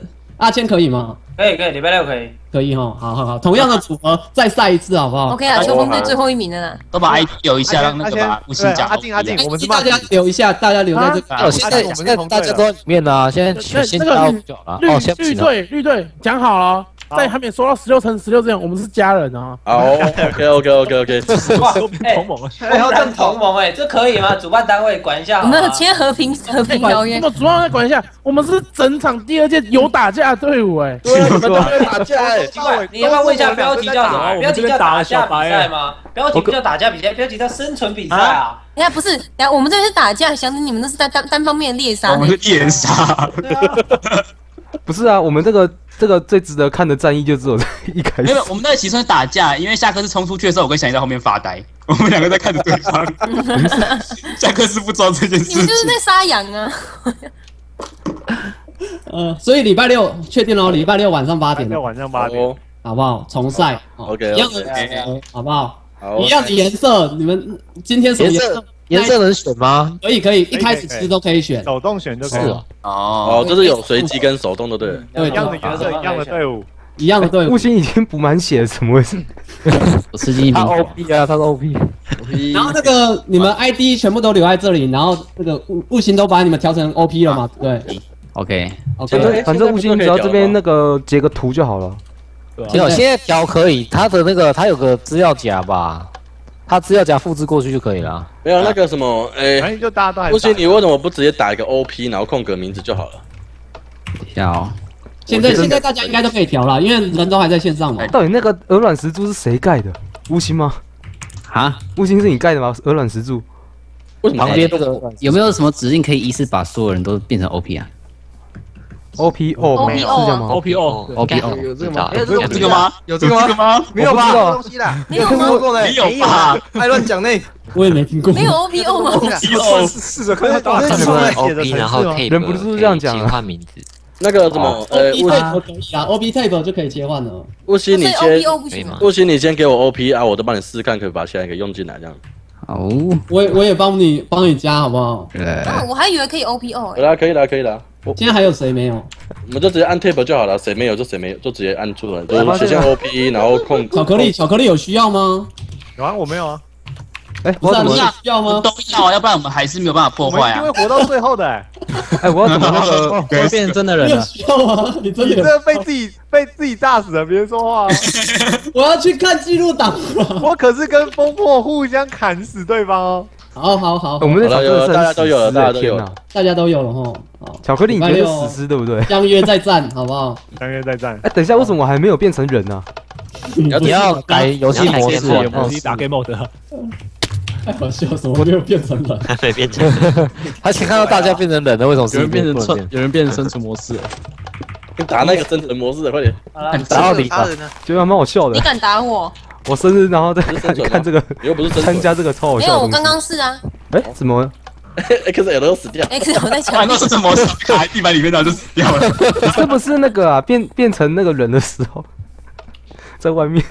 阿谦可以吗？ 可以可以，礼拜六可以。 可以哈，好好好，同样的组合再赛一次好不好 ？OK 啊，秋风队最后一名了啦。 都把 I D 留一下，让那个把不行讲。 阿静阿静，我们是大家留一下，大家留在这个。 哦，现在现在大家都在里面呢，现在先加入就好了。哦，先绿队绿队讲好了。在还没说到十六乘十六之前，我们是家人啊。 好 ，OK OK OK OK。 哇，同盟了，还要正同盟哎，这可以吗？主办单位管一下。 我们有签和平和平条约。 那主办单位管一下，我们是整场第二届有打架的队伍哎。 对，你们都在打架哎。 奇怪，你要不要问一下标题叫什么？标题叫打架比赛吗？标题不叫打架比赛，标题叫生存比赛啊。 等下不是，等下我们这边是打架，想着你们那是单单单方面猎杀。 我们是猎杀。 不是啊，我们这个这个最值得看的战役就只有一开始。 没有，我们那个其实算是打架，因为下课是冲出去的时候，我跟小姨在后面发呆，我们两个在看着对方。下课是不知道这件事情。 你们就是在杀羊啊。 呃，所以礼拜六确定了，礼拜六晚上八点。 六晚上八点， 好不好？重赛 ，OK， 一样的，好不好？ 好， 一样的颜色，你们今天什么颜色？ 颜色能选吗？ 可以可以，一开始其实都可以选， 手动选就可以了。 哦哦，就是有随机跟手动的，对。 对， 一样的颜色，一样的队伍， 一样的队伍。 木星已经补满血，怎么回事？ 我吃进一瓶。 他 O P 啊，他是 O P。 然后那个你们 I D 全部都留在这里，然后那个悟悟星都把你们调成 O P 了嘛？对。 OK。 反正反正悟星只要这边那个截个图就好了。 没有，现在调可以，他的那个他有个资料夹吧。他资料夹复制过去就可以了。 没有那个什么，诶、欸， 就大家都还。 不行，你为什么不直接打一个 O P， 然后空格名字就好了？ 要、哦。 现在现在大家应该都可以调了，因为人都还在线上嘛。 到底那个鹅卵石柱是谁盖的？乌星吗？ 啊？ 乌星是你盖的吗？鹅卵石柱？ 为什么？旁边这个有没有什么指令可以一次把所有人都变成 O P 啊？ O P O 没有是这样吗 ？O P O O P O 有这个吗？有这个吗？有这个吗？ 没有吧？东西啦， 没有吗？ 没有吧？ 爱乱讲那， 我也没听过。 没有 O P O 吗 ？O P O 试着看看打什么 O P， 然后 tape 人不是这样讲切换名字。 那个什么，呃 ，O P tape 可以啊 ，O P tape 就可以切换了。 雾西，你先， 吗？ 雾西，你先给我 O P 啊，我都帮你试试看，可以把现在给用进来这样。 哦， 我也我也帮你帮你加好不好？ 啊，我还以为可以 O P O 哎。可以啦，可以啦，可以啦。 现在还有谁没有？ 我们就直接按 tab 就好了，谁没有就谁没有，就直接按出来，就是实现 O P， 然后控。 巧克力，巧克力有需要吗？ 有啊，我没有啊。 哎， 我怎么需要吗？ 都要啊，要不然我们还是没有办法破坏啊。 因为活到最后的哎。 哎，我要怎么那个会变成真的人了？ 需要啊，你真的你这被自己被自己炸死了，别说话。 我要去看记录档。 我可是跟风破互相砍死对方哦。 好好好， 我们这场有大家都有了，大家都有了， 大家都有了哈。 巧克力，你觉得死尸对不对？ 相约再战，好不好？ 相约再战。 哎，等一下，为什么我还没有变成人呢？ 你要改游戏模式， 游戏打 game mode。 太好笑，什么没有变成人？ 还没变成人， 他先看到大家变成人了，为什么有人变成生？有人变成生存模式？ 打那个生存模式的，快点！ 打到你吧， 觉得蛮好笑的。 你敢打我？ 我生日，然后再看看这个， 又不是参加这个超好笑。 没有，我刚刚是啊。 哎，怎么 ？X L 都死掉。 X L 在抢。 那是什么？卡在地板里面，然后就死掉了。 这不是那个啊，变变成那个人的时候，在外面。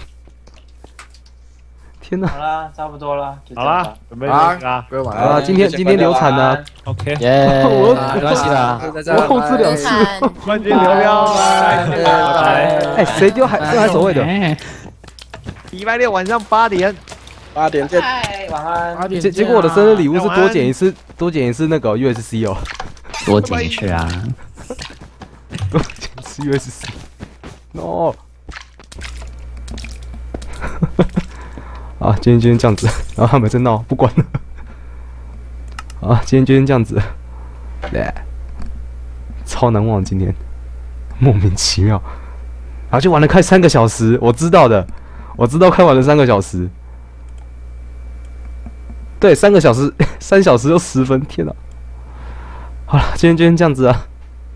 天哪！ 好啦，差不多了， 好啦，准备啊啊， 不用玩啊，今天今天流产了 ，OK， 耶，没关系啦， 我后置两次， 冠军流标，拜拜。 哎，谁丢海丢海守卫的？ 礼拜六晚上八点， 八点见。 晚安。 结结果我的生日礼物是多捡一次，多捡一次那个 U S C 哦， 多捡一次啊， 多捡一次 U S C。no。啊，今天今天这样子，然后他们在闹，不管了。啊，今天今天这样子，对，超难忘今天，莫名其妙，然后就玩了快三个小时，我知道的，我知道快玩了三个小时，对，三个小时，三小时又十分，天哪！好了，今天今天这样子啊，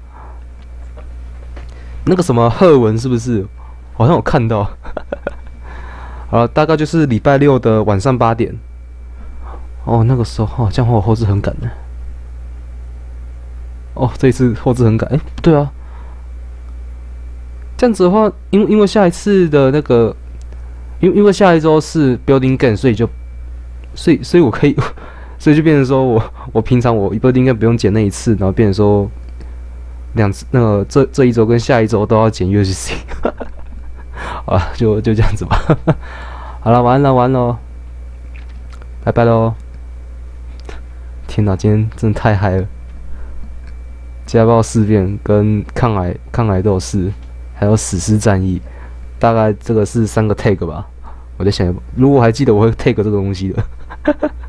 那个什么贺文是不是？好像有看到。好了，大概就是礼拜六的晚上八点。哦，那个时候哦，这样我后置很赶的。哦，这一次后置很赶，哎，对啊。这样子的话，因为因为下一次的那个，因为因为下一周是 building game， 所以就，所以所以我可以，所以就变成说我我平常我 building game 不用剪那一次，然后变成说， 两次那个这这一周跟下一周都要剪 U F C。好了，就就这样子吧。好了，完了完了，拜拜喽！天哪，今天真的太嗨了！家暴事变跟抗癌抗癌斗士，还有史诗战役，大概这个是三个 tag 吧。我在想，如果还记得，我会 tag 这个东西的。